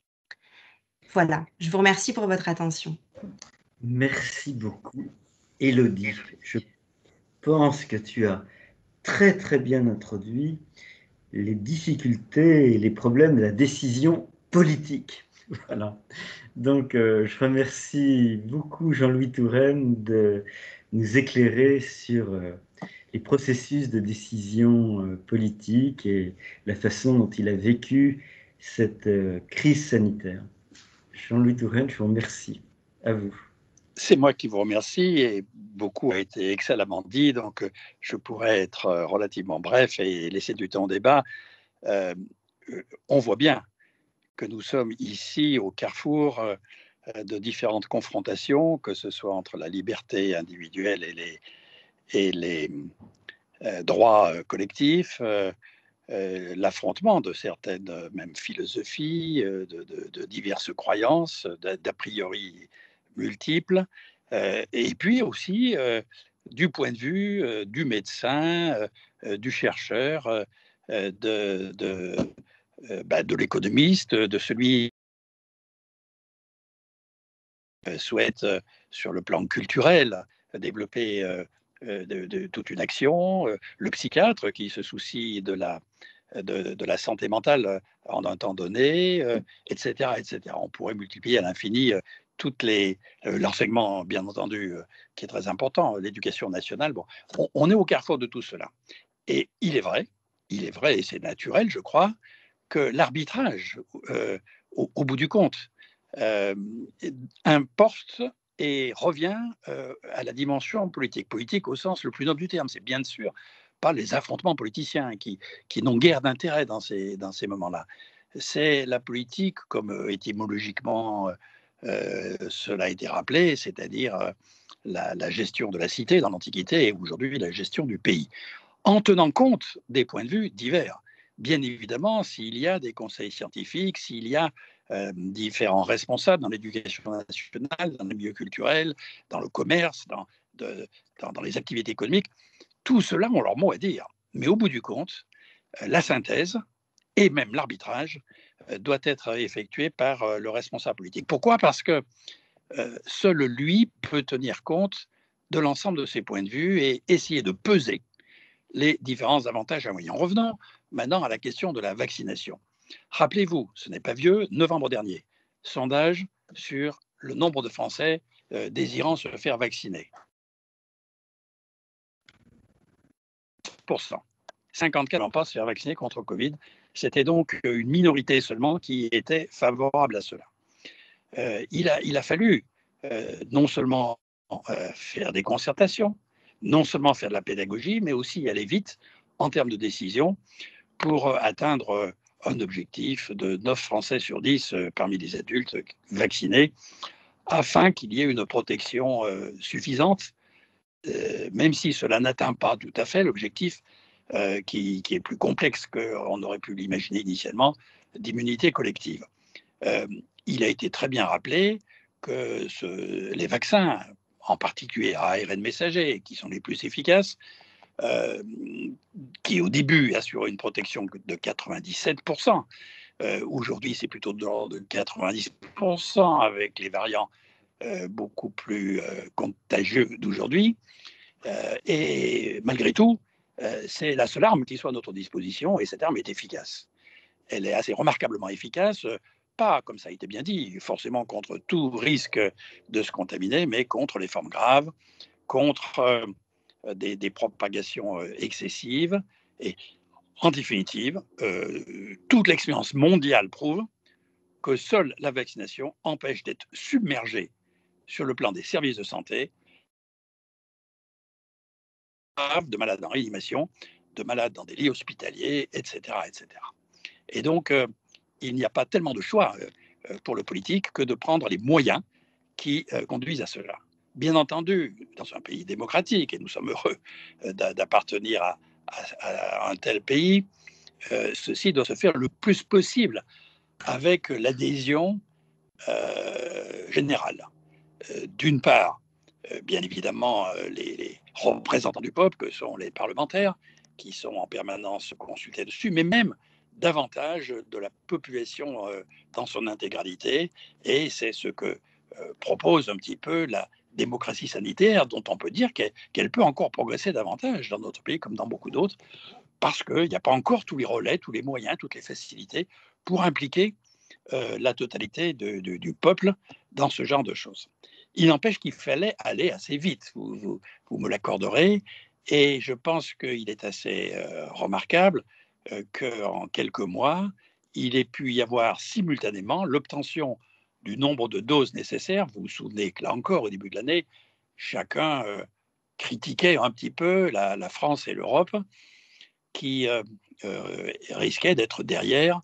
S5: Voilà, je vous remercie pour votre attention.
S1: Merci beaucoup, Élodie. Je pense que tu as très très bien introduit les difficultés et les problèmes de la décision politique. Voilà. Donc, euh, je remercie beaucoup Jean-Louis Touraine de nous éclairer sur euh, les processus de décision euh, politique et la façon dont il a vécu cette euh, crise sanitaire. Jean-Louis Touraine, je vous remercie. À vous.
S4: C'est moi qui vous remercie et beaucoup a été excellemment dit, donc je pourrais être relativement bref et laisser du temps au débat. Euh, on voit bien que nous sommes ici au carrefour de différentes confrontations, que ce soit entre la liberté individuelle et les, et les euh, droits collectifs, euh, euh, l'affrontement de certaines euh, même philosophies, euh, de, de, de diverses croyances, d'a priori multiples, euh, et puis aussi euh, du point de vue euh, du médecin, euh, du chercheur, euh, de, de, euh, bah, de l'économiste, de celui qui souhaite, euh, sur le plan culturel, développer euh, de, de, toute une action, euh, le psychiatre qui se soucie de la, de, de la santé mentale en un temps donné, euh, et cetera, et cetera. On pourrait multiplier à l'infini euh, toutes les euh, l'enseignement, bien entendu, euh, qui est très important, l'éducation nationale. Bon, on, on est au carrefour de tout cela. Et il est vrai, il est vrai, et c'est naturel, je crois, que l'arbitrage, euh, au, au bout du compte, euh, importe et revient euh, à la dimension politique. Politique au sens le plus noble du terme, c'est bien sûr pas les affrontements politiciens qui, qui n'ont guère d'intérêt dans ces, dans ces moments-là. C'est la politique, comme euh, étymologiquement euh, cela a été rappelé, c'est-à-dire euh, la, la gestion de la cité dans l'Antiquité et aujourd'hui la gestion du pays, en tenant compte des points de vue divers. Bien évidemment, s'il y a des conseils scientifiques, s'il y a euh, différents responsables dans l'éducation nationale, dans le milieu culturel, dans le commerce, dans, de, dans, dans les activités économiques, tout cela ont leur mot à dire. Mais au bout du compte, euh, la synthèse et même l'arbitrage euh, doit être effectué par euh, le responsable politique. Pourquoi ? Parce que euh, seul lui peut tenir compte de l'ensemble de ces points de vue et essayer de peser les différents avantages et inconvénients. Revenons maintenant à la question de la vaccination. Rappelez-vous, ce n'est pas vieux, novembre dernier, sondage sur le nombre de Français euh, désirant se faire vacciner. pour cent. cinquante-quatre pour cent ne pas se faire vacciner contre le Covid. C'était donc une minorité seulement qui était favorable à cela. Euh, il, a, il a fallu euh, non seulement euh, faire des concertations, non seulement faire de la pédagogie, mais aussi aller vite en termes de décision pour euh, atteindre euh, un objectif de neuf Français sur dix euh, parmi les adultes vaccinés, afin qu'il y ait une protection euh, suffisante, euh, même si cela n'atteint pas tout à fait l'objectif euh, qui, qui est plus complexe qu'on aurait pu l'imaginer initialement, d'immunité collective. Euh, il a été très bien rappelé que ce, les vaccins, en particulier à A R N messager, qui sont les plus efficaces, euh, qui au début assuraient une protection de quatre-vingt-dix-sept pour cent, euh, aujourd'hui c'est plutôt de l'ordre de quatre-vingt-dix pour cent avec les variants euh, beaucoup plus euh, contagieux d'aujourd'hui. Euh, et malgré tout, euh, c'est la seule arme qui soit à notre disposition et cette arme est efficace. Elle est assez remarquablement efficace, pas, comme ça a été bien dit, forcément contre tout risque de se contaminer, mais contre les formes graves, contre euh, des, des propagations euh, excessives. Et en définitive, euh, toute l'expérience mondiale prouve que seule la vaccination empêche d'être submergé sur le plan des services de santé, de malades en réanimation, de malades dans des lits hospitaliers, et cetera, et cetera. Et donc, euh, il n'y a pas tellement de choix euh, pour le politique que de prendre les moyens qui euh, conduisent à cela. Bien entendu, dans un pays démocratique, et nous sommes heureux euh, d'appartenir à, à, à un tel pays, euh, ceci doit se faire le plus possible avec l'adhésion euh, générale. Euh, D'une part, euh, bien évidemment, euh, les, les représentants du peuple, que sont les parlementaires, qui sont en permanence consultés dessus, mais même davantage de la population euh, dans son intégralité. Et c'est ce que euh, propose un petit peu la démocratie sanitaire, dont on peut dire qu'elle qu'elle peut encore progresser davantage dans notre pays comme dans beaucoup d'autres, parce qu'il n'y a pas encore tous les relais, tous les moyens, toutes les facilités pour impliquer euh, la totalité de, de, du peuple dans ce genre de choses. Il n'empêche qu'il fallait aller assez vite, vous, vous, vous me l'accorderez, et je pense qu'il est assez euh, remarquable euh, qu'en quelques mois, il ait pu y avoir simultanément l'obtention du nombre de doses nécessaires. Vous vous souvenez que là encore, au début de l'année, chacun euh, critiquait un petit peu la, la France et l'Europe, qui euh, euh, risquaient d'être derrière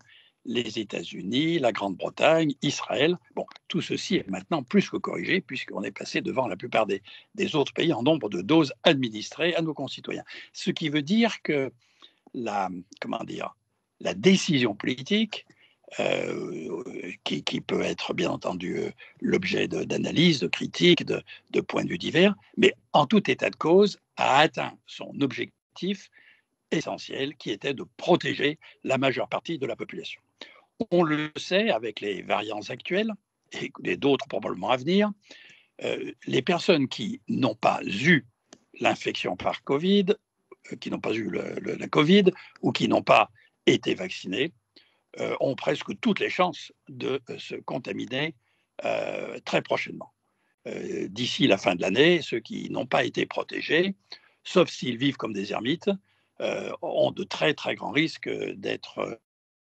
S4: les États-Unis, la Grande-Bretagne, Israël. Bon, tout ceci est maintenant plus que corrigé puisqu'on est passé devant la plupart des, des autres pays en nombre de doses administrées à nos concitoyens. Ce qui veut dire que la, comment dire, la décision politique, euh, qui, qui peut être bien entendu euh, l'objet d'analyse, de, de critiques, de, de points de vue divers, mais en tout état de cause, a atteint son objectif essentiel qui était de protéger la majeure partie de la population. On le sait avec les variants actuels et d'autres probablement à venir, euh, les personnes qui n'ont pas eu l'infection par Covid, euh, qui n'ont pas eu le, le, la Covid ou qui n'ont pas été vaccinées, euh, ont presque toutes les chances de euh, se contaminer euh, très prochainement. Euh, D'ici la fin de l'année, ceux qui n'ont pas été protégés, sauf s'ils vivent comme des ermites, euh, ont de très très grands risques d'être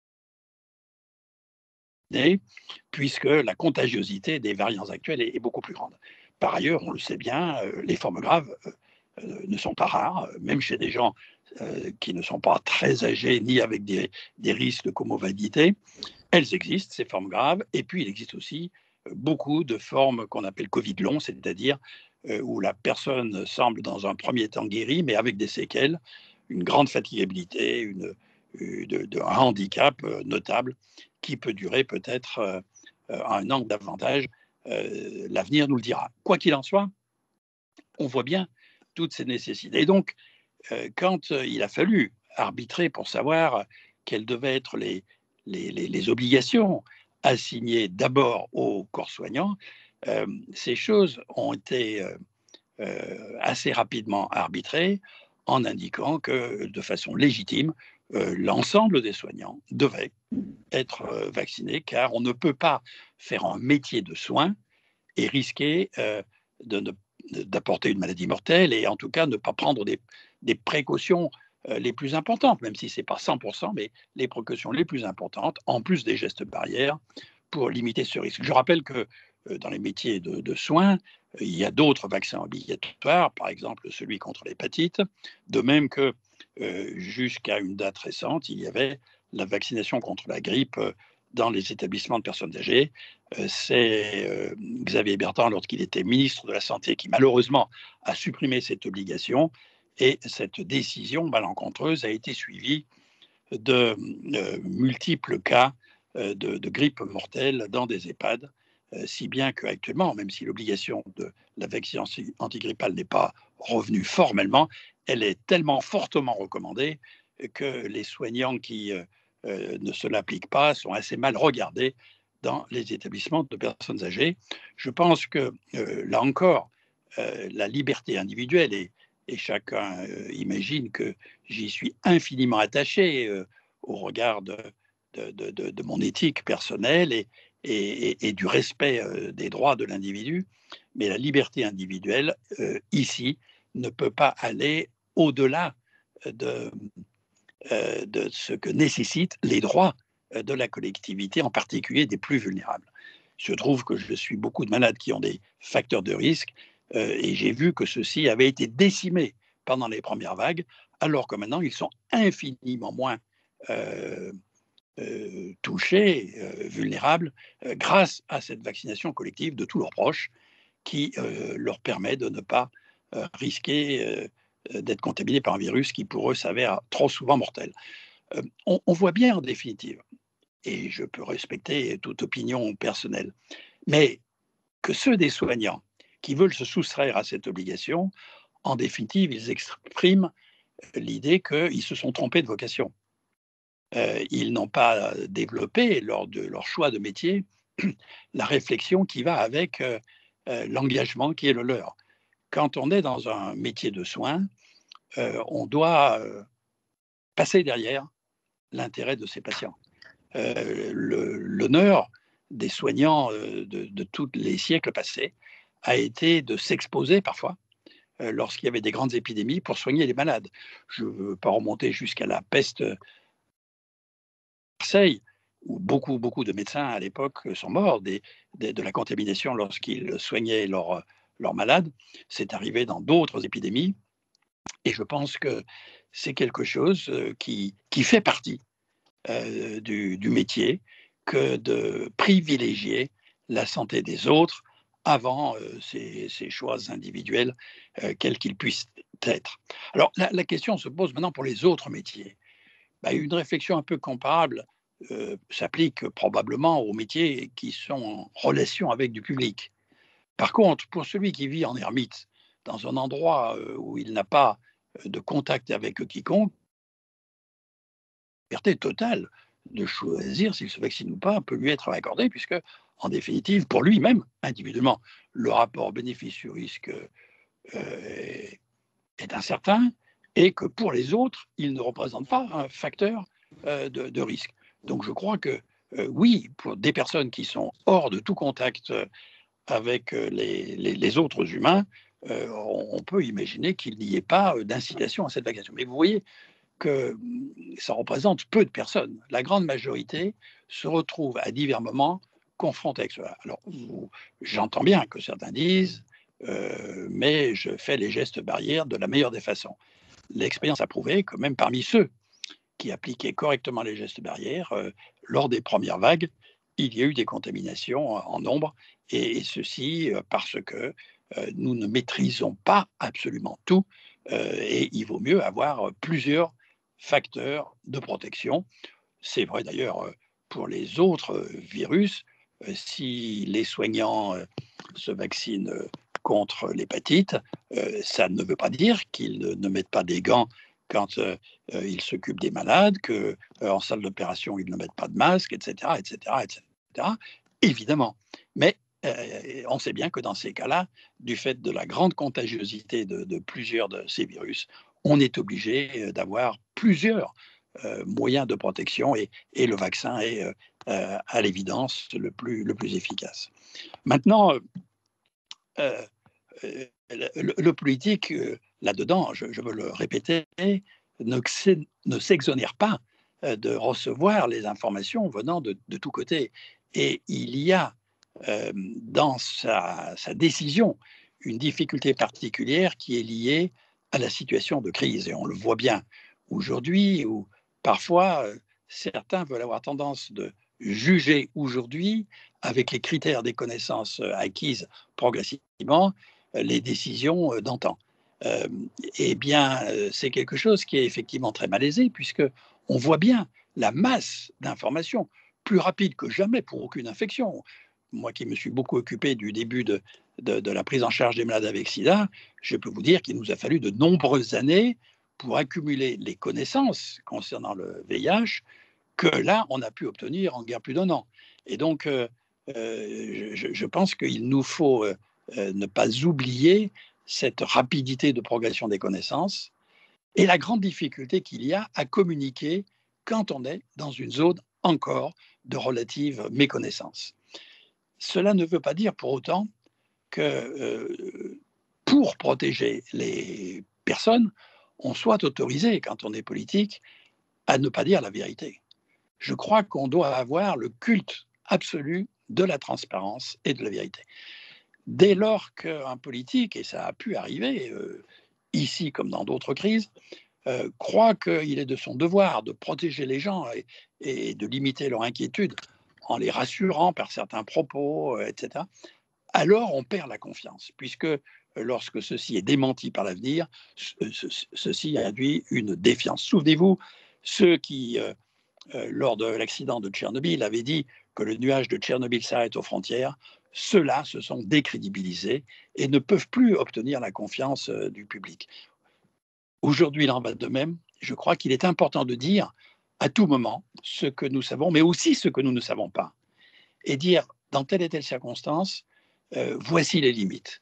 S4: euh, puisque la contagiosité des variants actuels est, est beaucoup plus grande. Par ailleurs, on le sait bien, euh, les formes graves euh, ne sont pas rares, même chez des gens euh, qui ne sont pas très âgés ni avec des, des risques de comorbidité. Elles existent, ces formes graves, et puis il existe aussi beaucoup de formes qu'on appelle Covid long, c'est-à-dire euh, où la personne semble dans un premier temps guérie, mais avec des séquelles, une grande fatigabilité, une, une, de, de, un handicap euh, notable qui peut durer peut-être euh, un an davantage. Euh, L'avenir nous le dira. Quoi qu'il en soit, on voit bien toutes ces nécessités. Et donc, euh, quand euh, il a fallu arbitrer pour savoir quelles devaient être les, les, les, les obligations assignées d'abord aux corps soignants, euh, ces choses ont été euh, euh, assez rapidement arbitrées en indiquant que de façon légitime, euh, l'ensemble des soignants devaient être euh, vaccinés, car on ne peut pas faire un métier de soins et risquer euh, de ne d'apporter une maladie mortelle et en tout cas ne pas prendre des, des précautions euh, les plus importantes, même si ce n'est pas cent pour cent, mais les précautions les plus importantes, en plus des gestes barrières, pour limiter ce risque. Je rappelle que euh, dans les métiers de, de soins, euh, il y a d'autres vaccins obligatoires, par exemple celui contre l'hépatite, de même que euh, jusqu'à une date récente, il y avait la vaccination contre la grippe euh, dans les établissements de personnes âgées. Euh, C'est euh, Xavier Bertrand, lorsqu'il était ministre de la Santé, qui malheureusement a supprimé cette obligation. Et cette décision malencontreuse a été suivie de euh, multiples cas euh, de, de grippe mortelle dans des EHPAD, euh, si bien qu'actuellement, même si l'obligation de la vaccination antigrippale n'est pas revenue formellement, elle est tellement fortement recommandée que les soignants qui euh, euh, ne se l'appliquent pas sont assez mal regardés dans les établissements de personnes âgées. Je pense que, euh, là encore, euh, la liberté individuelle, et, et chacun euh, imagine que j'y suis infiniment attaché euh, au regard de, de, de, de, mon éthique personnelle et, et, et du respect euh, des droits de l'individu, mais la liberté individuelle, euh, ici, ne peut pas aller au-delà de, euh, de ce que nécessitent les droits de la collectivité, en particulier des plus vulnérables. Je trouve que je suis beaucoup de malades qui ont des facteurs de risque euh, et j'ai vu que ceux-ci avaient été décimés pendant les premières vagues, alors que maintenant ils sont infiniment moins euh, euh, touchés, euh, vulnérables, euh, grâce à cette vaccination collective de tous leurs proches qui euh, leur permet de ne pas euh, risquer euh, d'être contaminés par un virus qui pour eux s'avère trop souvent mortel. Euh, on, on voit bien en définitive, et je peux respecter toute opinion personnelle, mais que ceux des soignants qui veulent se soustraire à cette obligation, en définitive, ils expriment l'idée qu'ils se sont trompés de vocation. Euh, ils n'ont pas développé, lors de leur choix de métier, la réflexion qui va avec euh, euh, l'engagement qui est le leur. Quand on est dans un métier de soins, euh, on doit euh, passer derrière l'intérêt de ses patients. Euh, L'honneur des soignants euh, de, de tous les siècles passés a été de s'exposer parfois euh, lorsqu'il y avait des grandes épidémies pour soigner les malades. Je ne veux pas remonter jusqu'à la peste à Marseille, où beaucoup, beaucoup de médecins à l'époque sont morts des, des, de la contamination lorsqu'ils soignaient leurs leurs malades. C'est arrivé dans d'autres épidémies et je pense que c'est quelque chose qui, qui fait partie euh, du, du métier que de privilégier la santé des autres avant euh, ces, ces choix individuels, euh, quels qu'ils puissent être. Alors, la, la question se pose maintenant pour les autres métiers. Bah, une réflexion un peu comparable euh, s'applique probablement aux métiers qui sont en relation avec du public. Par contre, pour celui qui vit en ermite, dans un endroit euh, où il n'a pas de contact avec quiconque, liberté totale de choisir s'il se vaccine ou pas peut lui être accordée, puisque, en définitive, pour lui-même, individuellement, le rapport bénéfice-risque euh, est incertain et que pour les autres, il ne représente pas un facteur euh, de, de risque. Donc je crois que euh, oui, pour des personnes qui sont hors de tout contact avec les, les, les autres humains, euh, on, on peut imaginer qu'il n'y ait pas d'incitation à cette vaccination. Mais vous voyez que ça représente peu de personnes. La grande majorité se retrouve à divers moments confrontée avec cela. Alors, vous, j'entends bien que certains disent euh, mais je fais les gestes barrières de la meilleure des façons. L'expérience a prouvé que même parmi ceux qui appliquaient correctement les gestes barrières, euh, lors des premières vagues, il y a eu des contaminations en nombre, et, et ceci euh, parce que euh, nous ne maîtrisons pas absolument tout, euh, et il vaut mieux avoir plusieurs facteurs de protection. C'est vrai d'ailleurs pour les autres virus. Si les soignants se vaccinent contre l'hépatite, ça ne veut pas dire qu'ils ne mettent pas des gants quand ils s'occupent des malades, qu'en salle d'opération, ils ne mettent pas de masque, et cetera, et cetera, et cetera. Évidemment. Mais euh, on sait bien que dans ces cas-là, du fait de la grande contagiosité de, de plusieurs de ces virus, on est obligé d'avoir plusieurs euh, moyens de protection, et, et le vaccin est euh, à l'évidence le plus, le plus efficace. Maintenant, euh, euh, le, le politique, euh, là-dedans, je, je veux le répéter, ne, ne s'exonère pas de recevoir les informations venant de, de tous côtés. Et il y a euh, dans sa, sa décision une difficulté particulière qui est liée à la situation de crise. Et on le voit bien aujourd'hui, où parfois euh, certains veulent avoir tendance de juger aujourd'hui, avec les critères des connaissances acquises progressivement, les décisions d'antan. Euh, eh bien, c'est quelque chose qui est effectivement très malaisé, puisque on voit bien la masse d'informations, plus rapide que jamais pour aucune infection. Moi qui me suis beaucoup occupé du début de, de, de la prise en charge des malades avec sida, je peux vous dire qu'il nous a fallu de nombreuses années pour accumuler les connaissances concernant le V I H que là, on a pu obtenir en guère plus d'un an. Et donc, euh, euh, je, je pense qu'il nous faut euh, ne pas oublier cette rapidité de progression des connaissances et la grande difficulté qu'il y a à communiquer quand on est dans une zone encore de relative méconnaissance. Cela ne veut pas dire pour autant que euh, pour protéger les personnes, on soit autorisé, quand on est politique, à ne pas dire la vérité. Je crois qu'on doit avoir le culte absolu de la transparence et de la vérité. Dès lors qu'un politique, et ça a pu arriver euh, ici comme dans d'autres crises, euh, croit qu'il est de son devoir de protéger les gens et, et de limiter leur inquiétude en les rassurant par certains propos, euh, et cetera, alors on perd la confiance, puisque euh, lorsque ceci est démenti par l'avenir, ce, ce, ceci induit une défiance. Souvenez-vous, ceux qui... Euh, Euh, lors de l'accident de Tchernobyl, avait dit que le nuage de Tchernobyl s'arrête aux frontières, ceux-là se sont décrédibilisés et ne peuvent plus obtenir la confiance euh, du public. Aujourd'hui, il en va de même. Je crois qu'il est important de dire à tout moment ce que nous savons, mais aussi ce que nous ne savons pas. Et dire, dans telle et telle circonstance, euh, voici les limites.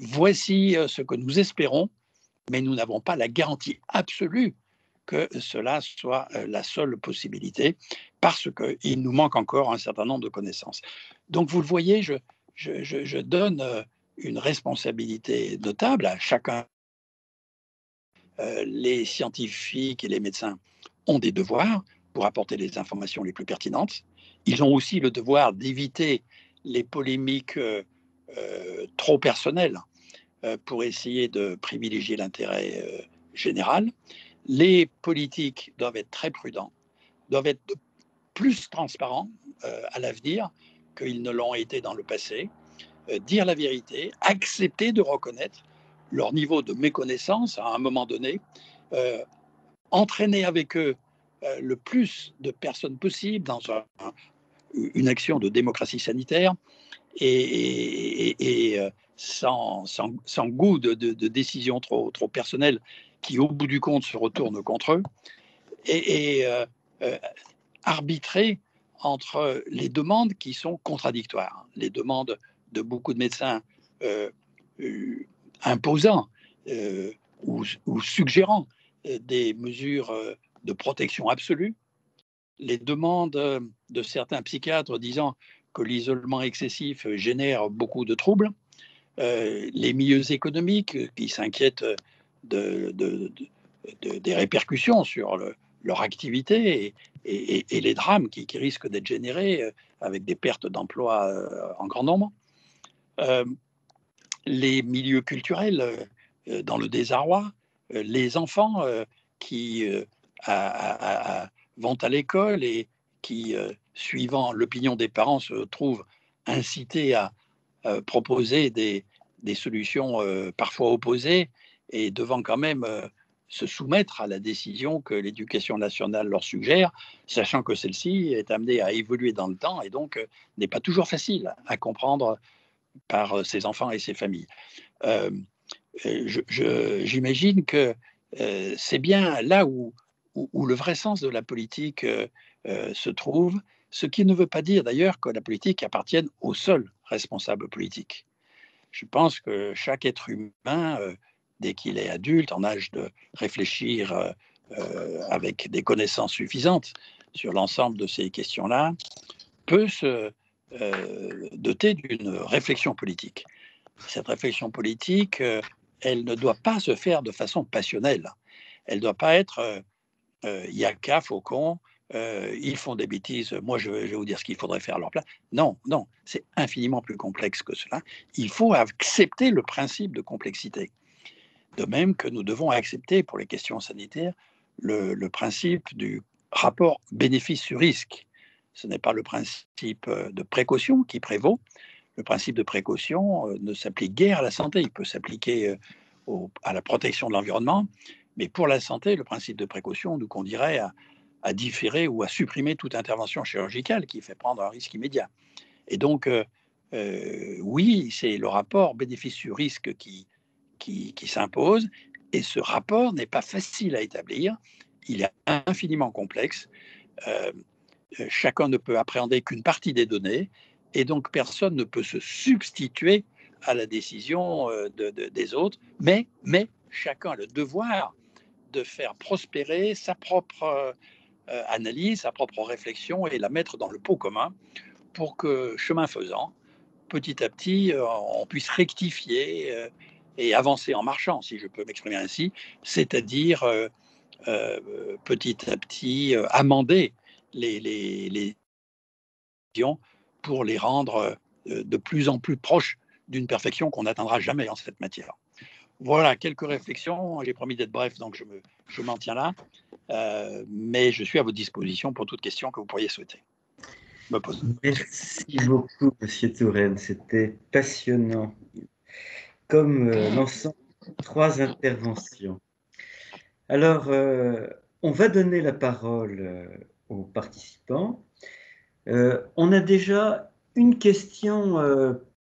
S4: Voici euh, ce que nous espérons, mais nous n'avons pas la garantie absolue que cela soit la seule possibilité, parce qu'il nous manque encore un certain nombre de connaissances. Donc, vous le voyez, je, je, je, je donne une responsabilité notable à chacun. Euh, les scientifiques et les médecins ont des devoirs pour apporter les informations les plus pertinentes. Ils ont aussi le devoir d'éviter les polémiques euh, euh, trop personnelles euh, pour essayer de privilégier l'intérêt euh, général. Les politiques doivent être très prudents doivent être plus transparents euh, à l'avenir qu'ils ne l'ont été dans le passé, euh, dire la vérité, accepter de reconnaître leur niveau de méconnaissance à un moment donné, euh, entraîner avec eux euh, le plus de personnes possible dans un, une action de démocratie sanitaire et, et, et euh, sans, sans, sans goût de, de, de décision trop, trop personnelle qui, au bout du compte, se retourne contre eux, et, et euh, euh, arbitrer entre les demandes qui sont contradictoires, les demandes de beaucoup de médecins euh, euh, imposant euh, ou, ou suggérant euh, des mesures euh, de protection absolue, les demandes de certains psychiatres disant que l'isolement excessif génère beaucoup de troubles, euh, les milieux économiques qui s'inquiètent de, de, de, de, des répercussions sur le, leur activité et, et, et les drames qui, qui risquent d'être générés avec des pertes d'emplois en grand nombre. Euh, les milieux culturels euh, dans le désarroi, euh, les enfants euh, qui euh, à, à, à, vont à l'école et qui, euh, suivant l'opinion des parents, se trouvent incités à euh, proposer des, des solutions euh, parfois opposées et devant quand même euh, se soumettre à la décision que l'éducation nationale leur suggère, sachant que celle-ci est amenée à évoluer dans le temps et donc euh, n'est pas toujours facile à comprendre par euh, ses enfants et ses familles. Euh, je, je, j'imagine que euh, c'est bien là où, où, où le vrai sens de la politique euh, euh, se trouve, ce qui ne veut pas dire d'ailleurs que la politique appartienne aux seuls responsables politiques. Je pense que chaque être humain, euh, dès qu'il est adulte, en âge de réfléchir euh, euh, avec des connaissances suffisantes sur l'ensemble de ces questions-là, peut se euh, doter d'une réflexion politique. Cette réflexion politique, euh, elle ne doit pas se faire de façon passionnelle. Elle ne doit pas être euh, euh, yaka, faucon, euh, ils font des bêtises, moi je vais, je vais vous dire ce qu'il faudrait faire à leur place. Non, non, c'est infiniment plus complexe que cela. Il faut accepter le principe de complexité. De même que nous devons accepter pour les questions sanitaires le, le principe du rapport bénéfice sur risque. Ce n'est pas le principe de précaution qui prévaut. Le principe de précaution euh, ne s'applique guère à la santé. Il peut s'appliquer euh, au, à la protection de l'environnement, mais pour la santé, le principe de précaution nous conduirait à, à différer ou à supprimer toute intervention chirurgicale qui fait prendre un risque immédiat. Et donc, euh, euh, oui, c'est le rapport bénéfice sur risque qui, qui, qui s'impose, et ce rapport n'est pas facile à établir. Il est infiniment complexe. Euh, chacun ne peut appréhender qu'une partie des données, et donc personne ne peut se substituer à la décision de, de, des autres, mais, mais chacun a le devoir de faire prospérer sa propre euh, analyse, sa propre réflexion et la mettre dans le pot commun pour que, chemin faisant, petit à petit, euh, on puisse rectifier euh, et avancer en marchant, si je peux m'exprimer ainsi, c'est-à-dire euh, euh, petit à petit euh, amender les, les, les décisions pour les rendre euh, de plus en plus proches d'une perfection qu'on n'atteindra jamais en cette matière. Voilà, quelques réflexions. J'ai promis d'être bref, donc je, me, je m'en tiens là. Euh, mais je suis à votre disposition pour toute question que vous pourriez souhaiter me poser.
S1: Merci beaucoup, Monsieur Touraine. C'était passionnant. Comme euh, l'ensemble de trois interventions. Alors, euh, on va donner la parole euh, aux participants. Euh, on a déjà une question euh,